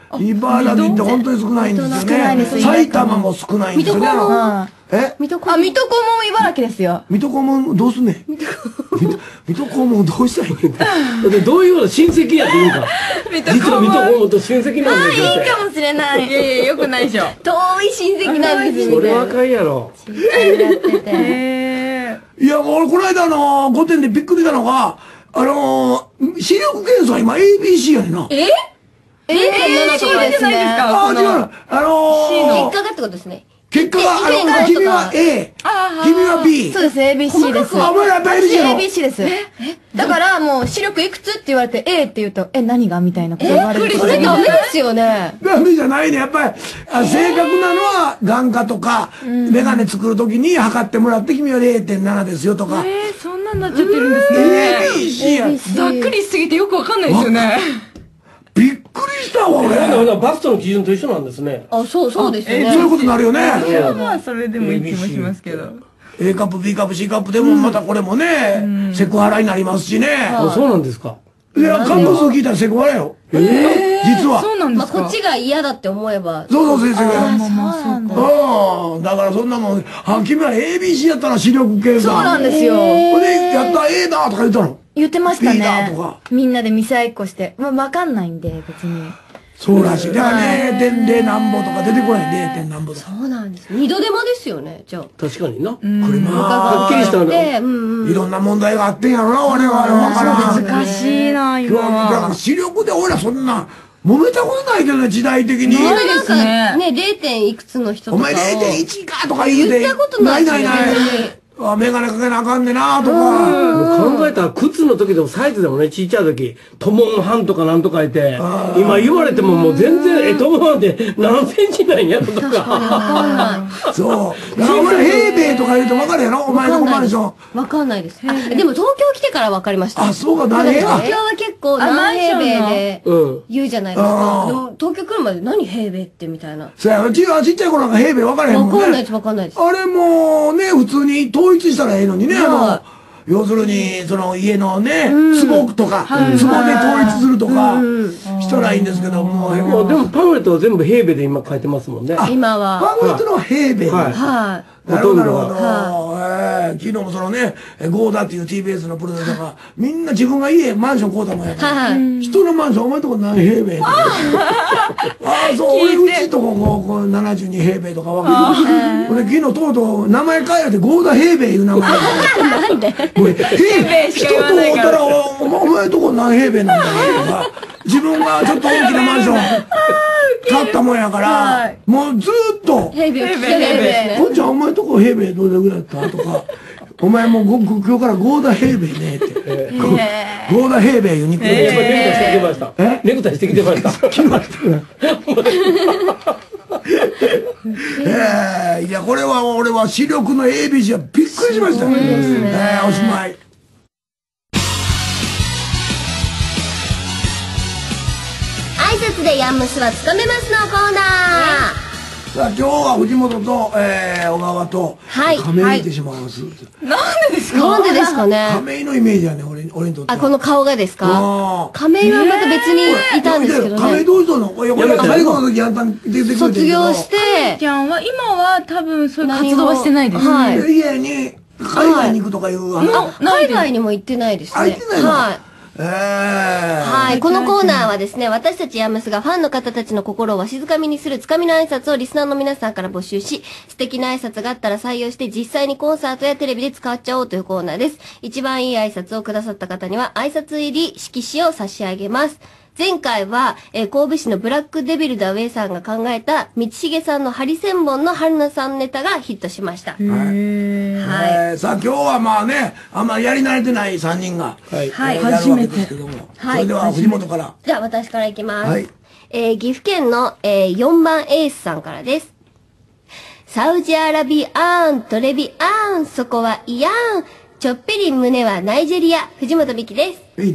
茨城って本当に少ないんですよね。埼玉も少ないんですよね。 水戸黄門茨城ですよ。 水戸黄門どうすんねん。水戸黄門どうしたらいいんだ。 どういうような親戚やっていいんか。実は水戸黄門と親戚なんですよ。 いいかもしれない。 いやいや、よくないでしょ。 遠い親戚なんですよ。 それはあかんやろ。 いや、俺、この間御殿でびっくりしたのが、視力検査今 ABC やねんな。 そうじゃないですか。 あ、違う。 結果がってことですね。 結果が、君は A、君は B。 そうです、ABC です。 お前らやっぱ ABC やろ。 ABC です。だからもう視力いくつって言われて A って言うと、何がみたいなこと言われる。 それダメですよね。 ダメじゃないね。やっぱり、正確なのは眼科とか、メガネ作るときに測ってもらって、君は 0.7 ですよとか。 そんなんなっちゃってるんですね。 ABC や。 ざっくりしすぎてよくわかんないですよね。 びっくりしたわ、俺。 バストの基準と一緒なんですね。 そうですよね。 そういうことになるよね。 まあ、それでもいい気もしますけど。 A カップ、B カップ、C カップでもまたこれもね、セクハラになりますしね。 そうなんですか。 いや、カップ数聞いたらセクハラよ。実は。 そうなんですか。 こっちが嫌だって思えば。 そう先生が。だからそんなもん、君は ABC やったら視力検査。 そうなんですよ。 で、やった A だとか言ったの。 言ってましたね。 B だとか。 みんなで見せ合いっこして。わかんないんで、別に。 そうらしい。だから 0.0 何歩とか出てこない。0. 何歩とか。 そうなんです。二度手間ですよね、じゃあ。 確かにな。 車はっきりしたいろんな問題があってんやろな、我々は分からん。 難しいな、今は。 だから視力で俺らそんな、揉めたことないけどね、時代的に。 なんかね、0. いくつの人とか。 お前 0.1 かとか言うて。 言ったことないですよね。 ない。メガネかけなあかんねなとか。 考えたら靴の時でもサイズでもね、ちっちゃい時、トモン半とかなんとか言って、今言われてももう全然、トモン半って何センチなんやろとか。 そう。お前平米とか言うと分かるやろお前のマンション。 分かんないです。でも東京来てから分かりました。 あ、そうか、何平米東京は結構何平米で言うじゃないですか。でも東京来るまで何平米ってみたいな。 そうや、うちはちっちゃい頃なんか平米分からへんもんね。 分かんないです、分かんないです。 あれもね、普通に統一したらええのにね、要するに、その家のね、壺とか、壺で統一するとか、したらいいんですけども。 でもパンフレットは全部平米で今書いてますもんね。 今は。 パンフレットの平米。 はい。 なるほど。昨日もそのね、ゴーダっていう TBS のプロデューサーが、みんな自分がマンション買うたもんやから。人のマンション、お前んとこ何平米とか。そう、俺、うちとこ72平米とかわけで。俺、昨日とうとう名前変えて、ゴーダ平米いう名前。 なんで平米しか言わないから。人と会ったら、お前んとこ何平米なんだよとか。自分がちょっと大きなマンション買ったもんやから、もうずーっと、 平米。 こんちゃんお前んとこ平米どれぐらいだったとか、お前もう今日からゴーダ平米ねって。ゴーダ平米ユニクロ。 ネクタイしてきてました。ネクタイしてきてました。 来ましたいや、これは俺は視力の ABC はびっくりしました。おしまい。 挨拶でヤンムスはつかめますのコーナー。 さあ今日は藤本と、小川と、亀井ってしまいます。 なんでですか？ なんでですかね。 亀井のイメージやね、俺にとって。 この顔がですか？亀井はまた別にいたんですけどね。 亀井どうしたの？最後の時あんた出てくれて卒業して、 ちゃんは今は多分そういう活動はしてないです。 家に、海外に行くとかいう海外にも行ってないですね。 行ってないの？ はい。このコーナーはですね、私たちヤムスがファンの方たちの心をわしづかみにするつかみの挨拶をリスナーの皆さんから募集し、素敵な挨拶があったら採用して実際にコンサートやテレビで使っちゃおうというコーナーです。一番いい挨拶をくださった方には挨拶入り色紙を差し上げます。前回は、神戸市のブラックデビルダウェイさんが考えた道重さんのハリセンボンの春菜さんネタがヒットしました。 はい。さあ今日はまあね、あんまりやり慣れてない3人が、やるわけですけども。それでは藤本から。 じゃあ私からいきます。岐阜県の、4番エースさんからです。サウジアラビアーン、トレビアーン、そこはイヤーン、ちょっぴり胸はナイジェリア、藤本美希です。 いいね。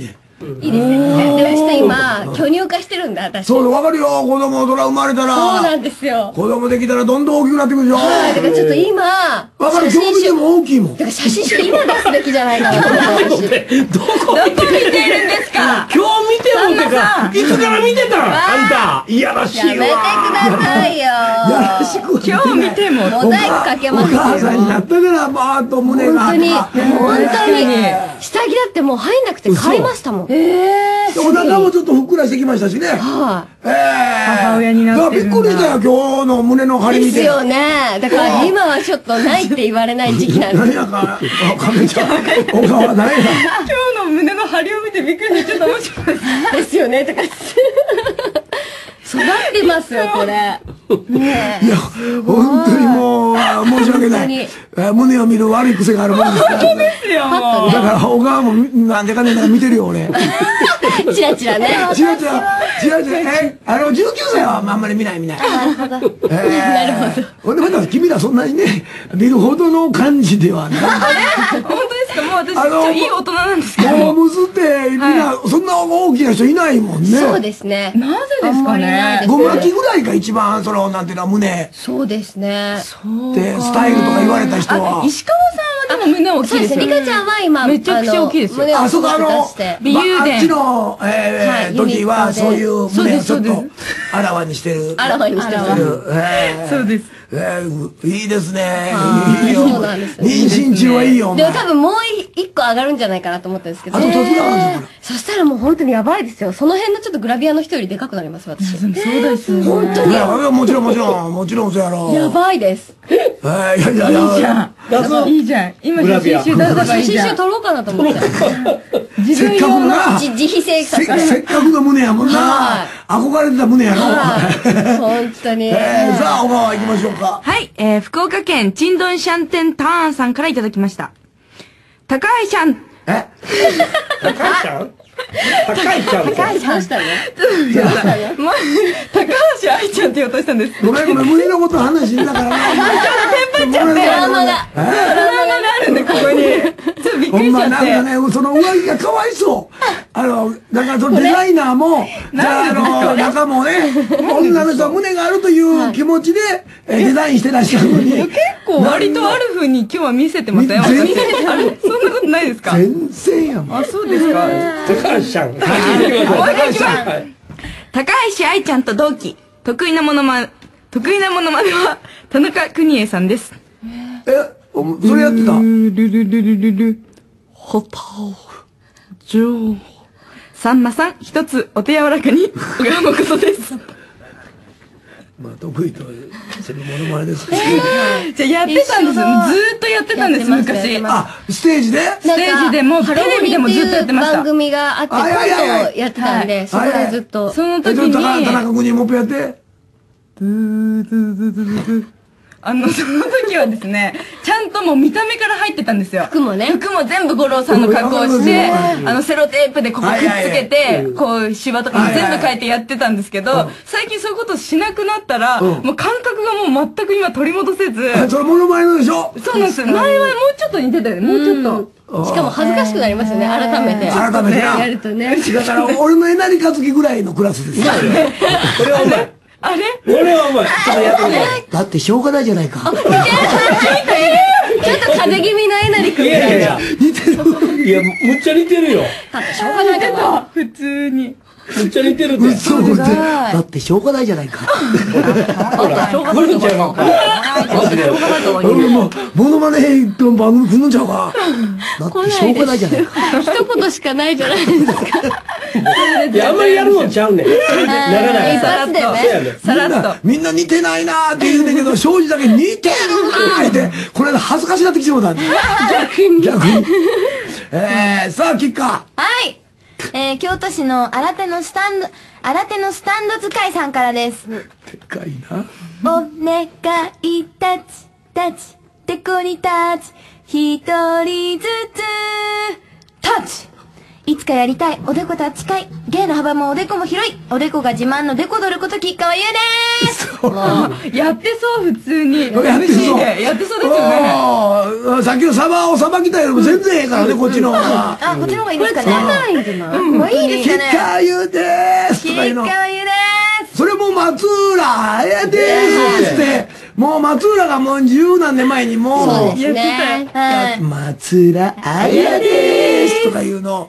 いいですね。でもちょっと今、巨乳化してるんだ、私。 そう、わかるよ。子供、そら生まれたら。 そうなんですよ。 子供できたらどんどん大きくなってくるでしょ。 はい。だからちょっと今、 わかる、今日見ても大きいもん。 だから写真集今出すべきじゃないかなと思って。 どこ見てるんですか？今日見てもってか、いつから見てたんあんた。いやらしいわ。 やめてくださいよ。 やらしく。 今日見ても。 モザイクかけますよ。 お母さんになったからバーッと胸が。 本当に。下着だってもう入んなくて買いましたもん。 お腹もちょっとふっくらしてきましたしね。 はい。 母親になってるんだ。 びっくりしたよ、今日の胸の張り見て。 ですよね。だから今はちょっとないって言われない時期なんです。 何やか、亀ちゃん、お顔は何や。 今日の胸の張りを見てびっくりしてちょっと面白いです。 ですよね、とか。育ってますよ、これ。ねいや、本当にもう、申し訳ない。胸を見る悪い癖があるもんですから。 そうですよ、もう。 だから、小川もなんでかねん見てるよ、俺。 チラチラね。 違う。19歳はあんまり見ない。なるほど。なるほど。ほんでまた君らそんなにね、見るほどの感じではない。 本当ですか？もう私、いい大人なんですけど。 モームスってみんな、そんな大きな人いないもんね。 そうですね。 なぜですかね。 ゴム巻きぐらいが一番、なんていうの、胸。 そうですね。 で、スタイルとか言われた人は。 石川さんはでも胸大きいですよね。 リカちゃんは今、 めちゃくちゃ大きいですよ。 胸を出して。 美容あっちの、時は、そういう胸をちょっと、あらわにしてる。 あらわにしてる。 そうです。 いいですね。 そうなんです。 妊娠中はいいよ。 でも多分もう一個上がるんじゃないかなと思ったんですけど。 あと時があるんですよ。 そしたらもう本当にやばいですよ。その辺のちょっとグラビアの人よりでかくなります、私。 そうですよね。 本当に。 もちろんそうやろ。 やばいです。 いや。 いいじゃん。今写真集出せばいいじゃん。 写真集撮ろうかなと思って。 自分用の自費制作。 せっかくの胸やもんな。憧れてた胸やろ。 本当に。 さあ、小川行きましょうか。 はい、福岡県チンドンシャンテンターンさんからいただきました。高橋ちゃん。 え高橋ちゃん高いちゃん。 高いちゃんしたの？ 高橋愛ちゃんって言おうとしたんです。 ごめん、胸のこと話してたからな。 テンパっちゃって。ドラマがあるんで、ここに。ちょっとびっくりしちゃって。 なんかね、その上着がかわいそう。だからそのデザイナーも、中もね、女の人は胸があるという気持ちでデザインしてらっしゃるのに。 結構割とある風に今日は見せてましたよ。 全然。 そんなことないですか？ 全然やもん。 あ、そうですか。 高橋ちゃん。 高橋愛ちゃんと同期。得意なものまねは田中邦衛さんです。 それやってた？ ホタオジョーさんまさん一つお手柔らかに小川誠です。 まあ得意とするものまねですけど。 じゃやってたんですよ。ずーっとやってたんです、昔。 ステージで？ ステージでもテレビでもずっとやってました。 番組があってコントをやってたんで、そこでずっと。 その時に田中君にもっぺやって。 その時はですね、ちゃんともう見た目から入ってたんですよ。 服も全部五郎さんの格好をして、セロテープでここくっつけて、こう、シワとかも全部変えてやってたんですけど、最近そういうことしなくなったら、もう感覚がもう全く今取り戻せず。 それモノマネのでしょ？ そうなんですよ。前はもうちょっと似てたよね、もうちょっと。 しかも恥ずかしくなりますよね、改めてやるとね。 だから俺のえなりかずきぐらいのクラスですよ。 これはうまい。 あれ俺はうまい。ちょっとやってみよう。 だってしょうがないじゃないか。 ちょっと風邪気味のえなりくんみたいな。 似てる。 いや、むっちゃ似てるよ。 だってしょうがないじゃない。 普通に。 むっちゃ似てるって。 嘘だ。だってしょうがないじゃないか。 ほら、来るんちゃうか。 モノマネの番組来るんちゃうか。だってしょうがないじゃないか。 一言しかないじゃないですか。 いや、あんまりやるのちゃうねん。ならない。 一発でね。 さらっと。 みんな似てないなーって言うんだけど、庄司だけ似てるなーって、これ恥ずかしなってきてもうたんで。逆に。さあ、キッカー。 はい。京都市の新手のスタンド使いさんからです。 でかいな。 お願いタッチ、てこにタッチ、一人ずつ、タッチ。 いつかやりたい。おでことは近い。芸の幅もおでこも広い。おでこが自慢のでこどること吉川優でーす。 やってそう、普通に。 やってそう。 やってそうですよね。 さっきのサバをさばきたいよりも全然ええからね、こっちの方が。 あ、こっちの方がいいですかね。 ないんじゃない？ もういいですかね。 吉川優でーすとかいうの。 吉川優でーす。 それも松浦綾でーすって、もう松浦がもう十何年前にもう、 そうですね。 松浦綾でーすとかいうの、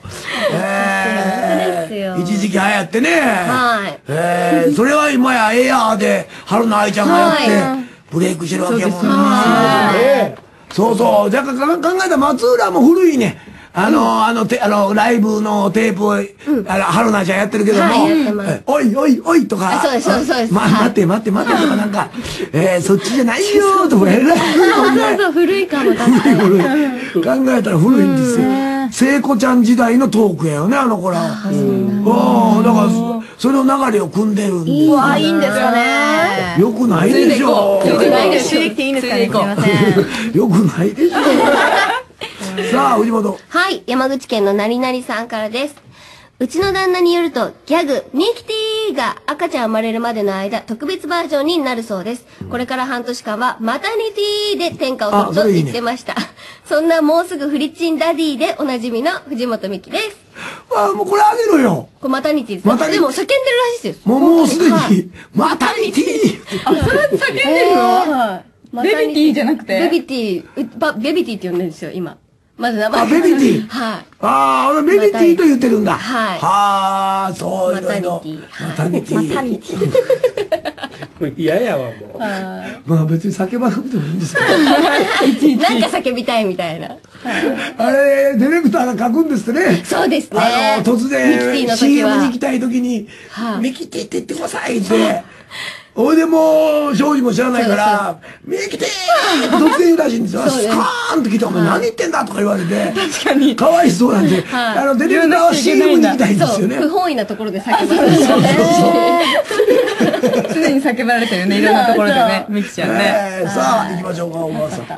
一時期流行ってね、それは今やエアーで春菜愛ちゃんがやってブレイクしてるわけやもんね。そうそう、じゃあ考えたら松浦も古いね。ライブのテープを、春菜ちゃんやってるけども、おいおいおいとか、 そうです、そうです。 待て待て待てとかなんか、そっちじゃないよとかやらそうそう、古いかも。 古い。考えたら古いんですよ。聖子ちゃん時代のトークやよね、あの子ら。だから、それの流れを組んでるんで。 うわ、いいんですかね。 よくないでしょ。 よくないです。いいんですかね。すいません。 よくないでしょ。さあ、藤本。 はい、山口県のなりなりさんからです。うちの旦那によると、ギャグ、ミキティが赤ちゃん生まれるまでの間、特別バージョンになるそうです。これから半年間は、マタニティで天下を取ると言ってました。そんなもうすぐフリチンダディでおなじみの藤本美貴です。 もうこれあげろよ。 これマタニティです。でも叫んでるらしいです。 もうすでに、マタニティあ、それ叫んでるの？ベビティじゃなくて？ ベビティ、ベビティって呼んでるんですよ、今。まず名前。 ベビティ。 はい。 ベビティと言ってるんだ。 はい。 はあ、そういうの。 マタニティ。 マタニティ。 嫌やわ、もう。 まあ別に叫ばなくてもいいんですけど。 なんか叫びたいみたいな。 あれ、ディレクターが書くんですってね。 そうですね。 突然、CM に行きたい時に、ミキティって言ってくださいって。ほいでもう、庄司も知らないから、ミキティー突然言うらしいんですよ。スカーンって聞いて、お前何言ってんだとか言われて。 確かに。 かわいそうなんで、ディレクターは CM に行きたいんですよね。 不本意なところで叫ぶ。 そう。常に叫ばれてるね、いろんなところでね、ミキちゃんね。 さあ、行きましょうか、おばあさん。 はい、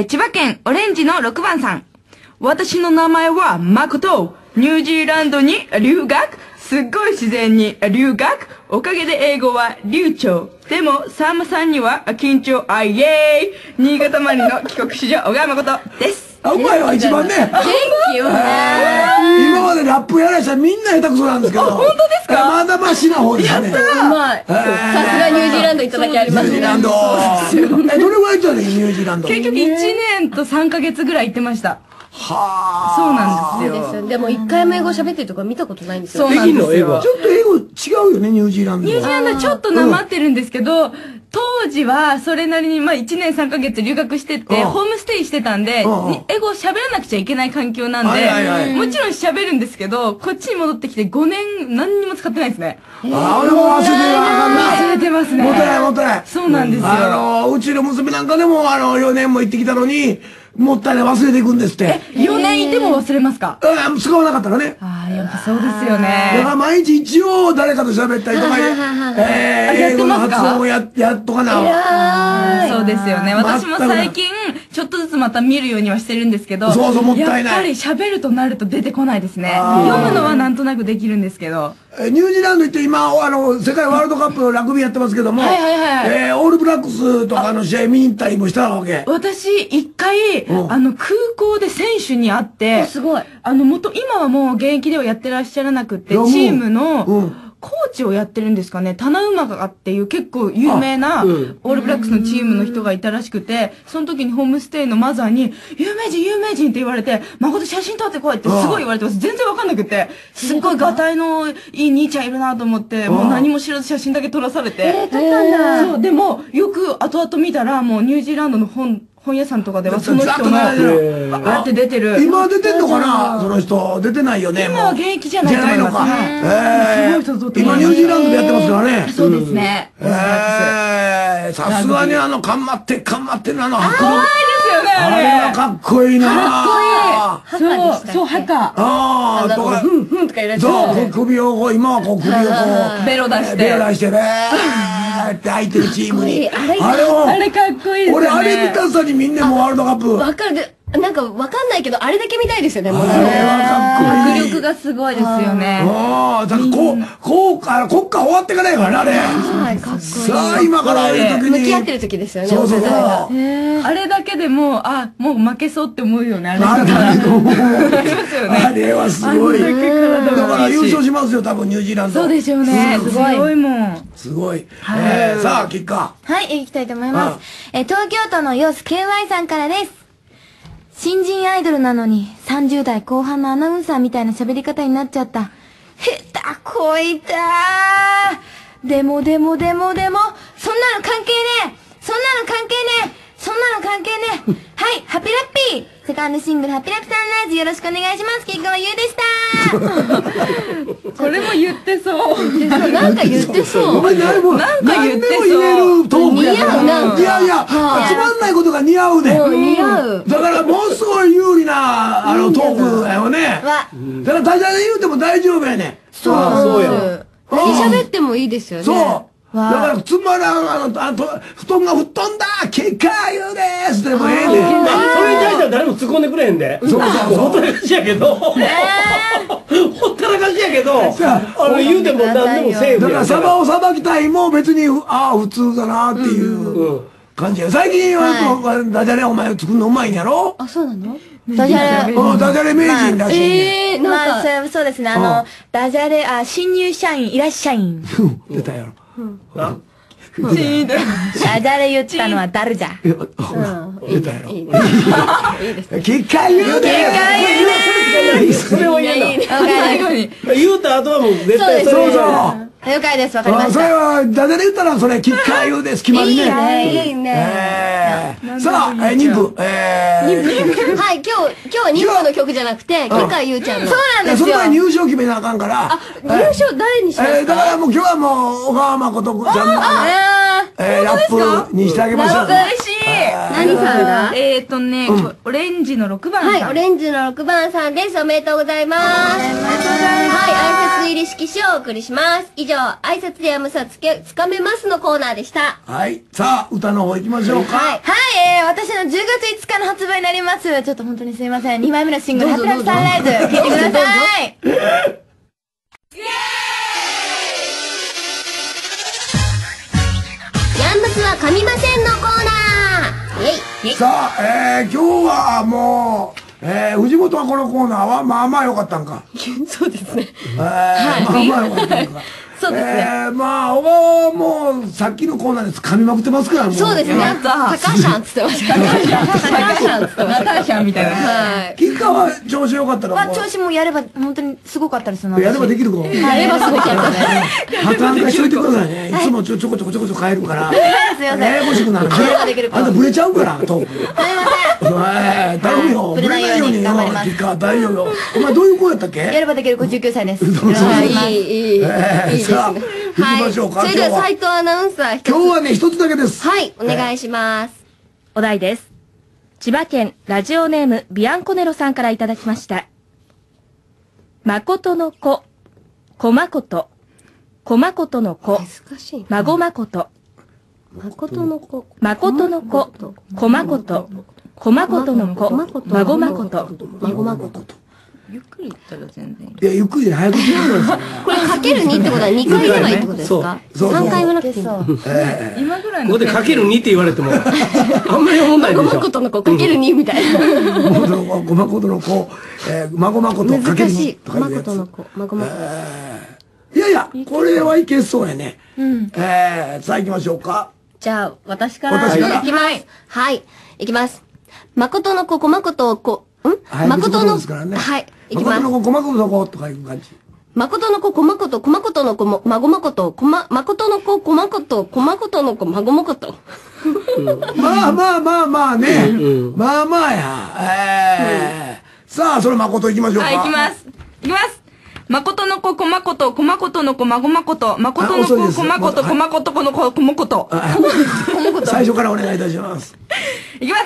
千葉県オレンジの6番さん。私の名前は誠。ニュージーランドに留学。すっごい自然に留学。おかげで英語は流暢。でも、さんまさんには緊張、イエーイ。新潟まりの帰国子女、小川誠です。 うまいわ、一番ね。 元気よね。 今までラップやらしたらみんな下手くそなんですけど。 本当ですか？ まだマシな方ですね。 うまい。さすがニュージーランド行っただけありますね。 ニュージーランド。どれぐらい行ったのニュージーランド。 結局1年と3ヶ月ぐらい行ってました。 はあ。そうなんですよ。 でも一回も英語喋ってるとこ見たことないんですよ。 そうなんですよ。 ちょっと英語違うよね、ニュージーランド。 ニュージーランドはちょっとなまってるんですけど、当時はそれなりに1年3ヶ月留学してて、ホームステイしてたんで、英語を喋らなくちゃいけない環境なんで、もちろん喋るんですけど、こっちに戻ってきて5年何にも使ってないですね。 俺も忘れてる忘れてますね。 もったいないもったいない。 そうなんですよ。 うちの娘なんかでも4年も行ってきたのに、もったいない忘れていくんですって。 4年いても忘れますか？ 使わなかったらね。 ああ、やっぱそうですよね。 だから毎日一応誰かと喋ったりとか、英語の発音をやっとかな。 そうですよね。私も最近、ちょっとずつまた見るようにはしてるんですけど、 そうそう、もったいない。 やっぱり喋るとなると出てこないですね。読むのはなんとなくできるんですけど。 ニュージーランド行って今、世界ワールドカップのラグビーやってますけども、オールブラックスとかの試合見に行ったりもしたわけ。 私、一回、空港で選手に会って、 すごい。 今はもう現役ではやってらっしゃらなくて、チームの、コーチをやってるんですかね。棚馬がっていう結構有名なオールブラックスのチームの人がいたらしくて、その時にホームステイのマザーに、有名人って言われて、誠写真撮ってこいってすごい言われてます。全然わかんなくて、すっごいガタイのいい兄ちゃんいるなと思って、もう何も知らず写真だけ撮らされて。 撮ったんだ。 そう、でも、よく後々見たら、もうニュージーランドの本屋さんとかではその人の、バーって出てる。 今出てんのかなその人。出てないよね。 今は現役じゃないと思います。 今ニュージーランドでやってますからね。 そうですね。 さすがにかんまってるかわいいですよね、あれ。 あれはかっこいいなかっこいい。 そう、墓。 ふんふんとか言われて。 そう、首を今は首をベロ出して。 ベロ出してね。って相手のチームに。 あれかっこいいですね。 俺、あれ見たさにみんなもワールドカップ。 わかる。 なんかわかんないけど、あれだけ見たいですよね、もうね。 迫力がすごいですよね。 だから国家終わってからやからね、あれ。 はい、かっこいい。 さあ、今からある時に。 向き合ってる時ですよね、 そうそうそう。 あれだけでもう、もう負けそうって思うよね、あれ。 あれはすごい。だから優勝しますよ、多分ニュージーランド。 そうでしょうね。すごいもん。 すごい。さあ、結果。 はい、行きたいと思います。東京都のヨス KY さんからです。新人アイドルなのに30代後半のアナウンサーみたいな喋り方になっちゃった。下手こいたー。でも、そんなの関係ねえ。そんなの関係ねえ。はい、ハピラッピー。セカンドシングルハピラッピサンライズよろしくお願いします。結果はゆうでした。 これも言ってそう。 なんか言ってそう。 お前何も言えるトークやから。いやいや、つまんないことが似合うね。 似合う。 だからものすごい有利なトークやよね。だからダジャレ言うても大丈夫やね。 そうや。何喋ってもいいですよね。 そう。だからつまらん、布団が吹っ飛んだ結果言うですでもええねん。 それに対しては誰も突っ込んでくれへんで。 そう。 ほったらかしやけど。ほったらかしやけど、言うても何でもセーフや。 だからサバをさばきたいも別に、普通だなっていう感じや。最近はダジャレお前作るのうまいんやろ？ あ、そうなの？ ダジャレ。 ダジャレ名人らしいね。 まあ、そうですね。ダジャレ、新入社員いらっしゃい。 出たやろ。 ダジャレ言ったのは誰じゃ。 出たやろ。いいですね。結果言うで。 それを言うな。言うた後はもう絶対そう。 了解です、わかりました。 それは、ダジャレ言ったらそれ、結果言うです、決まりね。 いいね。 さあ、妊婦。 はい、今日は妊婦の曲じゃなくて、結果ゆうちゃんの。 そうなんですよ。 その前入賞決めなあかんから。 入賞誰にしますか？ だからもう今日はもう、小川誠ちゃんの、ラップにしてあげましょう。 嬉しい。 何さんだ？ オレンジの6番さん。 はい、オレンジの6番さんです。おめでとうございます。はい、挨拶入り色紙をお送りします。以上、挨拶でやむさつかめますのコーナーでした。 はい。さあ、歌の方行きましょうか。 はい、私の10月5日の発売になります。ちょっと本当にすいません。2枚目のシングル、ハピラップサンライズ、聴いてください。 やんぶつは噛みませんのコーナー。 さあ、今日はもう、藤本はこのコーナーはまあまあ良かったんか。 そうですね。 まあまあ良かったんか。 そうですね。 まあ、小川はもう、さっきのコーナーで噛みまくってますから、もう。 そうですね。高シャンつってました。高シャンつってました。 ナターシャンみたいな。 はい。 結果は調子良かったら。 調子もやれば、本当にすごかったです。 やればできるか。 やればすごかったね。 破綻化しといてくださいね。いつもちょこちょこ変えるから。ややこしくなる。あんたブレちゃうから、トーク。 すいません。 頼むよ。ブレないようによ。結果、大丈夫よ。お前どういう子やったっけ？ やればできる子19歳です。いいですね。 行きましょうか。 それでは斉藤アナウンサー今日はね、一つだけです。 はい、お願いします。 お題です。千葉県ラジオネームビアンコネロさんからいただきました。誠の子、子誠、子誠の子、孫誠、 誠の子、 誠の子、子誠、子誠の子、孫誠、 孫誠。 ゆっくり言ったら全然いい。 いや、ゆっくりで早く言ってください。 これかける2ってことは2回言えばいいってことですか？3回言わなくていいの？ 今ぐらいの。 ここでかける2って言われても、あんまり思んないでしょ。 孫誠の子かける2みたいな。 ごまことの子、孫誠かける2。 難しい。ごまことの子、孫誠。 いやいや、これはいけそうやね。さあ行きましょうか。 じゃあ、私からいきます。はい、いきます。誠の子、小誠、誠の、はい、いきます。誠の子、小誠の子とかいう感じ。誠の子、小誠、小誠の子、孫誠、誠の子、小誠、小誠の子、孫誠。 まあまあまあまあね。まあまあや。さあ、それ誠いきましょうか。 はい、いきます。いきます。誠の子、小誠、小誠の子、孫誠、誠の子、小誠、小誠の子、小誠。 最初からお願いいたします。 いきます。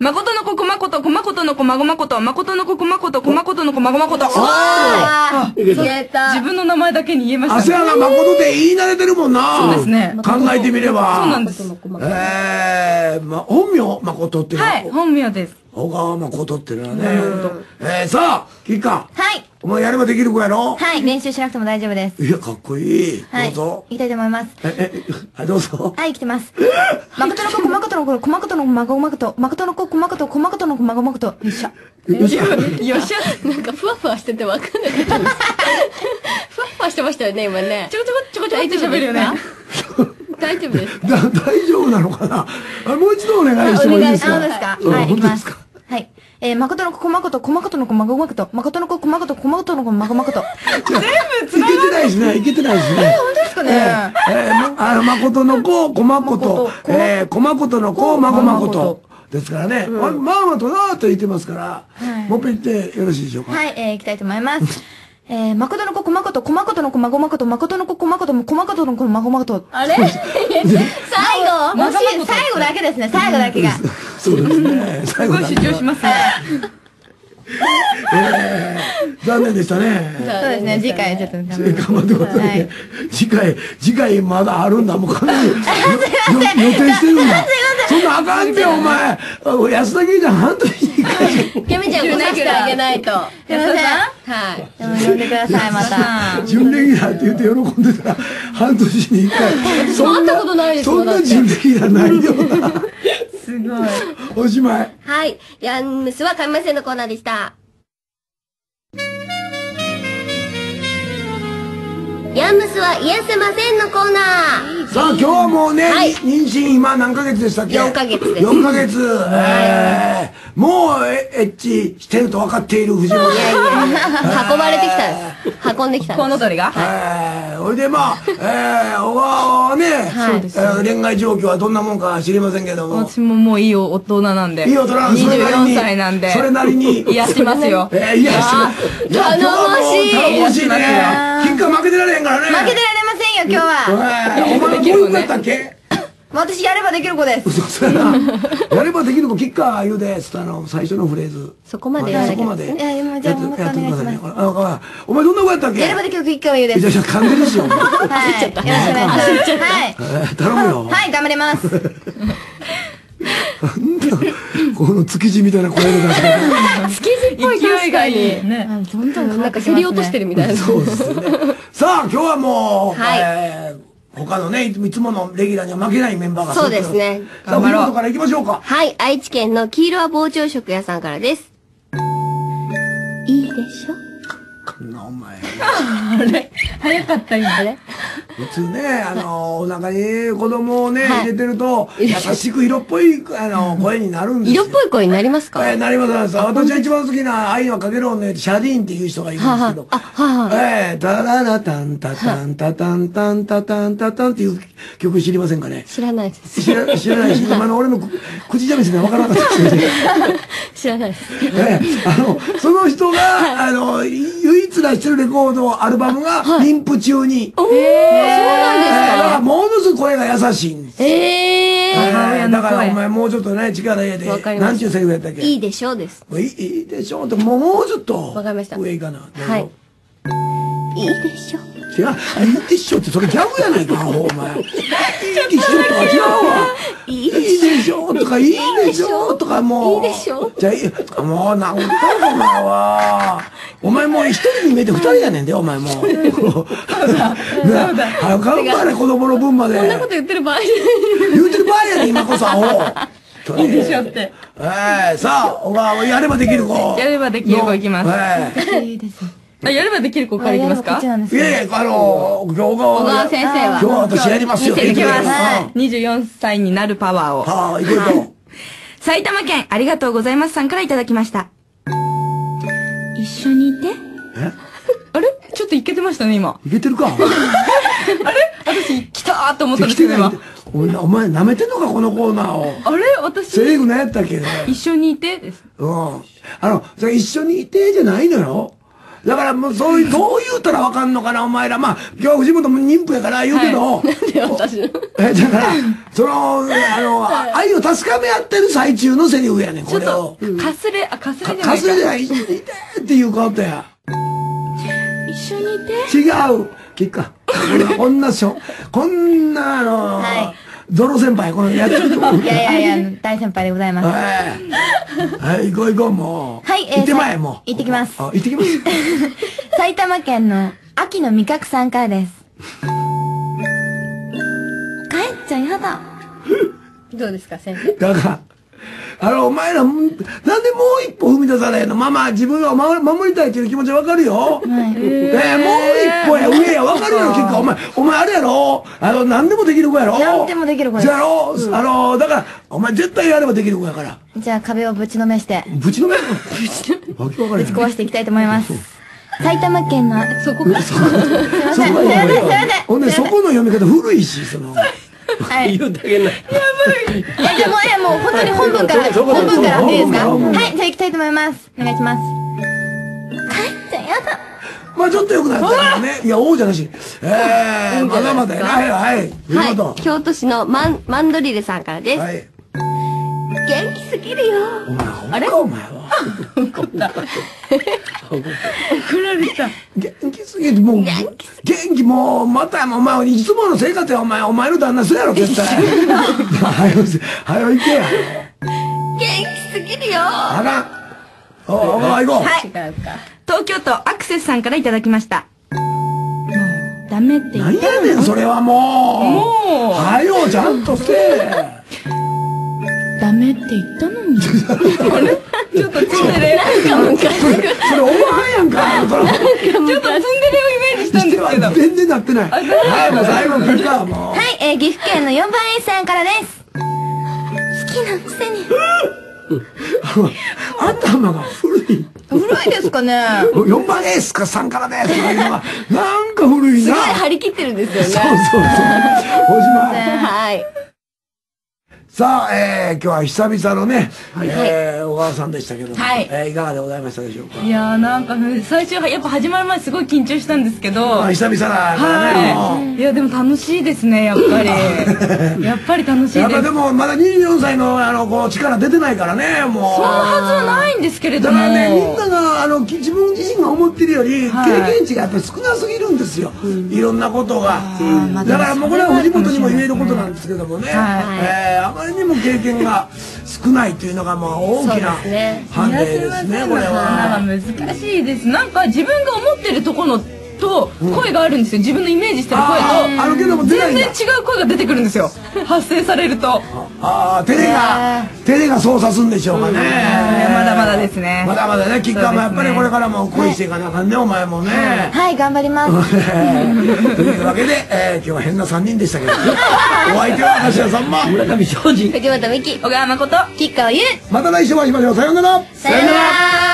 誠の子、こまこと、こまことの子、まごまこと、誠の子、こまこと、こまことの子、まごまこと。 言えた。 自分の名前だけに言えましたね。 あ、そうやな、誠で言い慣れてるもんな。 そうですね。 考えてみれば。 そうなんです。 本名誠っていうのは。 はい、本名です。 小川誠っていうのはね。さあ、キッカ。 はい。 お前やればできる子やろ？ はい、練習しなくても大丈夫です。 いや、かっこいい。 はい。 どうぞ。 行きたいと思います。 どうぞ。 はい、来てます。誠の子、誠の子、こまことの子、まごまこと、誠の子、こまこと、こまことの子、まごまこと。よっしゃ。 よっしゃ。 よっしゃ。 なんかふわふわしててわかんなかったです。ふわふわしてましたよね、今ね。 ちょこって喋るよね。 大丈夫ですか？ 大丈夫なのかな？もう一度お願いしてもいいですか？ そうですか。はい、行きます。はい。誠の子、こまこと、こまことの子、まごまこと、誠の子、こまこと、こまことの子、まごまこと。 全部つながる。 いけてないですね、いけてないですね。 本当ですかね。 誠の子、こまこと、こまことの子、まごまこと。ですからね。まあまあとなーと言ってますから、もう一回言ってよろしいでしょうか？ はい、行きたいと思います。誠の子、こまこと、こまことの子、まごまこと、誠の子、こまこと、こまことの子、まごまこと。 あれ最後もし、最後だけですね、最後だけが。 そうですね。 すごい主張しますね。 残念でしたね。 そうですね、次回ちょっと頑張ってください。次回まだあるんだ、もうかなり予定してるんだ。そんなあかんて、お前。安田芸じゃん、半年に1回。 ケミちゃん来させてあげないと。 安田さんはい。 でも呼んでください、また。 準レギュラーって言って喜んでたら、半年に1回。 そんなことないですよ。 そんな準レギュラーないよな。 すごい。 おしまい。 はい。ヤンムスは神ませんのコーナーでした。ヤンムスは癒せませんのコーナー。 さあ、今日はもうね、妊娠今何ヶ月でしたっけ ？4ヶ月です。 4ヶ月。もうエッチしてると分かっている藤本。 いやいや運ばれてきたんです。運んできたんです。 コウノトリが？ それでまあ、小川はね、恋愛状況はどんなもんか知りませんけども。 私ももういい大人なんで。 いい大人なんで。 24歳なんで。 それなりに。 癒しますよ。 癒します。 頼もしいね。金貨負けてられへんからね。 負けてられませんよ、今日は。 お前もう一個やったっけ？ 私やればできる子です。 そうやな。やればできる子、キッカー言うで、最初のフレーズ。 そこまでやらなきゃ。 そこまで。 じゃあ、もう一回お願いします。 お前どんな子やったっけ？ やればできる子、キッカー言うです。 じゃあ、噛んでるしよ。 はい。よろしくお願いします。はい。 頼むよ。 はい、頑張ります。 この築地みたいな声で出して築地っぽい勢いがいい。 ね。どんどんなんか競り落としてるみたいな。 そうですね。さあ、今日はもう、他のね、いつものレギュラーには負けないメンバーがそうですね。 さあ、藤本から行きましょうか。 はい、愛知県の黄色は傍聴食屋さんからです。いいでしょ？ こんなお前。 あれ早かった今。 あれ普通ね、お腹に子供をね、入れてると、優しく色っぽい、声になるんですよ。 色っぽい声になりますか？ なります。私が一番好きな愛はかける女でシャディーンっていう人がいるんですけど、タララタンタタンタタンタンタタンタタンっていう曲知りませんかね？ 知らないです。 知らないし、俺の口じゃみせでわからなかったですけど。 知らないです。 その人が、唯一出してるレコード、アルバムが、妊婦中に。 そうなんですか？ ものすごい声が優しいんです。だからお前もうちょっとね、力入れて、なんちゅうセリフやったっけ？ いいでしょうです。 いいでしょうって、もうちょっと。 わかりました。 上いかな。 はい。いいでしょ。 違う、いいでしょって、それギャグやないか、お前。いいでしょとか違うわ。いいでしょとか、いいでしょとか、もう。 いいでしょじゃあ、もう、なんだろ、お前は。お前もう一人に見えて二人やねんで、お前もう。早く買うから、子供の分まで。 そんなこと言ってる場合言ってる場合やねん、今こそ、アホ。 いいでしょって。 さあ、やればできる子。 やればできる子いきます。 いいです。 やればできる子からいきますか？ いやいや、小川先生は。 今日は私やりますよ。 見せてきます。24歳になるパワーを。 はあ、いこうと。 埼玉県ありがとうございますさんからいただきました。一緒にいて？あれちょっといけてましたね、今。 いけてるか？あれ私、来たーと思ったんですけど、今。 お前舐めてんのか、このコーナーを。 あれ私。 セリフ何やったっけね。 一緒にいてです。 それ一緒にいてじゃないのよ。 だからもうそういう、どう言うたらわかんのかな、お前ら。まあ、今日は藤本も妊婦やから言うけど。 なんで私の。 だから、愛を確かめ合ってる最中のセリフやねん、これを。 かすれじゃないか。 かすれじゃない、いてっていうことや。 一緒にいて。 違う。聞くか。こんなゾロ先輩、このやつ。 いや、大先輩でございます。 はい、行こう、もう。 はい、 行ってまえ、もう。 行ってきます。 行ってきます。 埼玉県の秋の味覚さんからです。帰っちゃやだ。 どうですか、先生。 だから、お前ら、なんでもう一歩踏み出さないの？ママ、自分を守りたいっていう気持ちわかるよ。もう一歩や、上や、わかるよ、結構。お前あれやろ？何でもできる子やろ？ 何でもできる子です。 やろ？だから、お前絶対やればできる子やから。 じゃあ壁をぶちのめして。 ぶちのめ？わけわかる。 ぶち壊していきたいと思います。埼玉県の、 そこが。 すいません。 ほんで、そこの読み方古いし、 はい。 言うだけない。 じゃあもう本当に本文からいいですか？はい、じゃあ行きたいと思います。お願いします。帰っちゃやだ。 まあちょっと良くなったからね。いや、王じゃなし。まだまだやな。はい。 はい。京都市のマンドリルさんからです。 はい。 元気すぎるよ。 あれお前は。 怒られた。 元気すぎて、もう、元気もう、また、お前、いつもの生活や、お前の旦那そうやろ、絶対。はよ行けや。 元気すぎるよ。 あかん。行こう。 はい。東京都アクセスさんからいただきました。もう、ダメって言ったのに。 何やねん、それはもう。はよ、ちゃんとせえ。 ダメって言ったのに。ちょっとツンデレ。 それお前やんか。 ちょっとツンデレをイメージしたんですけど。 全然なってない。はい、もう最後聞いた、もう。 はい、岐阜県の4番 A さんからです。好きなくせに。 頭が古い。 古いですかね。 4番 A さんからですとかいうのが、なんか古いな。 すごい張り切ってるんですよね。 そう。おしまい。 はい。 さあ、今日は久々のね、小川さんでしたけども、いかがでございましたでしょうか。 いやーなんか最初やっぱ始まる前すごい緊張したんですけど、 久々だからね。 いやでも楽しいですね、やっぱり。やっぱり楽しいです。 やっぱでもまだ24歳のこう力出てないからね、もう。 そのはずはないんですけれども。 だからね、みんなが自分自身が思ってるより、経験値がやっぱり少なすぎるんですよ。いろんなことが。だからもうこれは藤本にも言えることなんですけどもね。あまりにも経験が少ないというのがまあ大きな判例ですね、これは。 難しいです。なんか自分が思ってるところと声があるんですよ。自分のイメージしてる声と。 あるけども出ないんだ。 全然違う声が出てくるんですよ。発声されると。 手でが操作するんでしょうかね。 まだまだですね。 まだまだね、キッカーもやっぱりこれからも恋していかなあかんね、お前もね。 はい、頑張ります。 というわけで、今日は変な3人でしたけど、お相手は橋田さんま、 村上昌司、 藤本美貴、 小川誠、 吉川優。 また来週お会いしましょう。さようなら。 さようなら。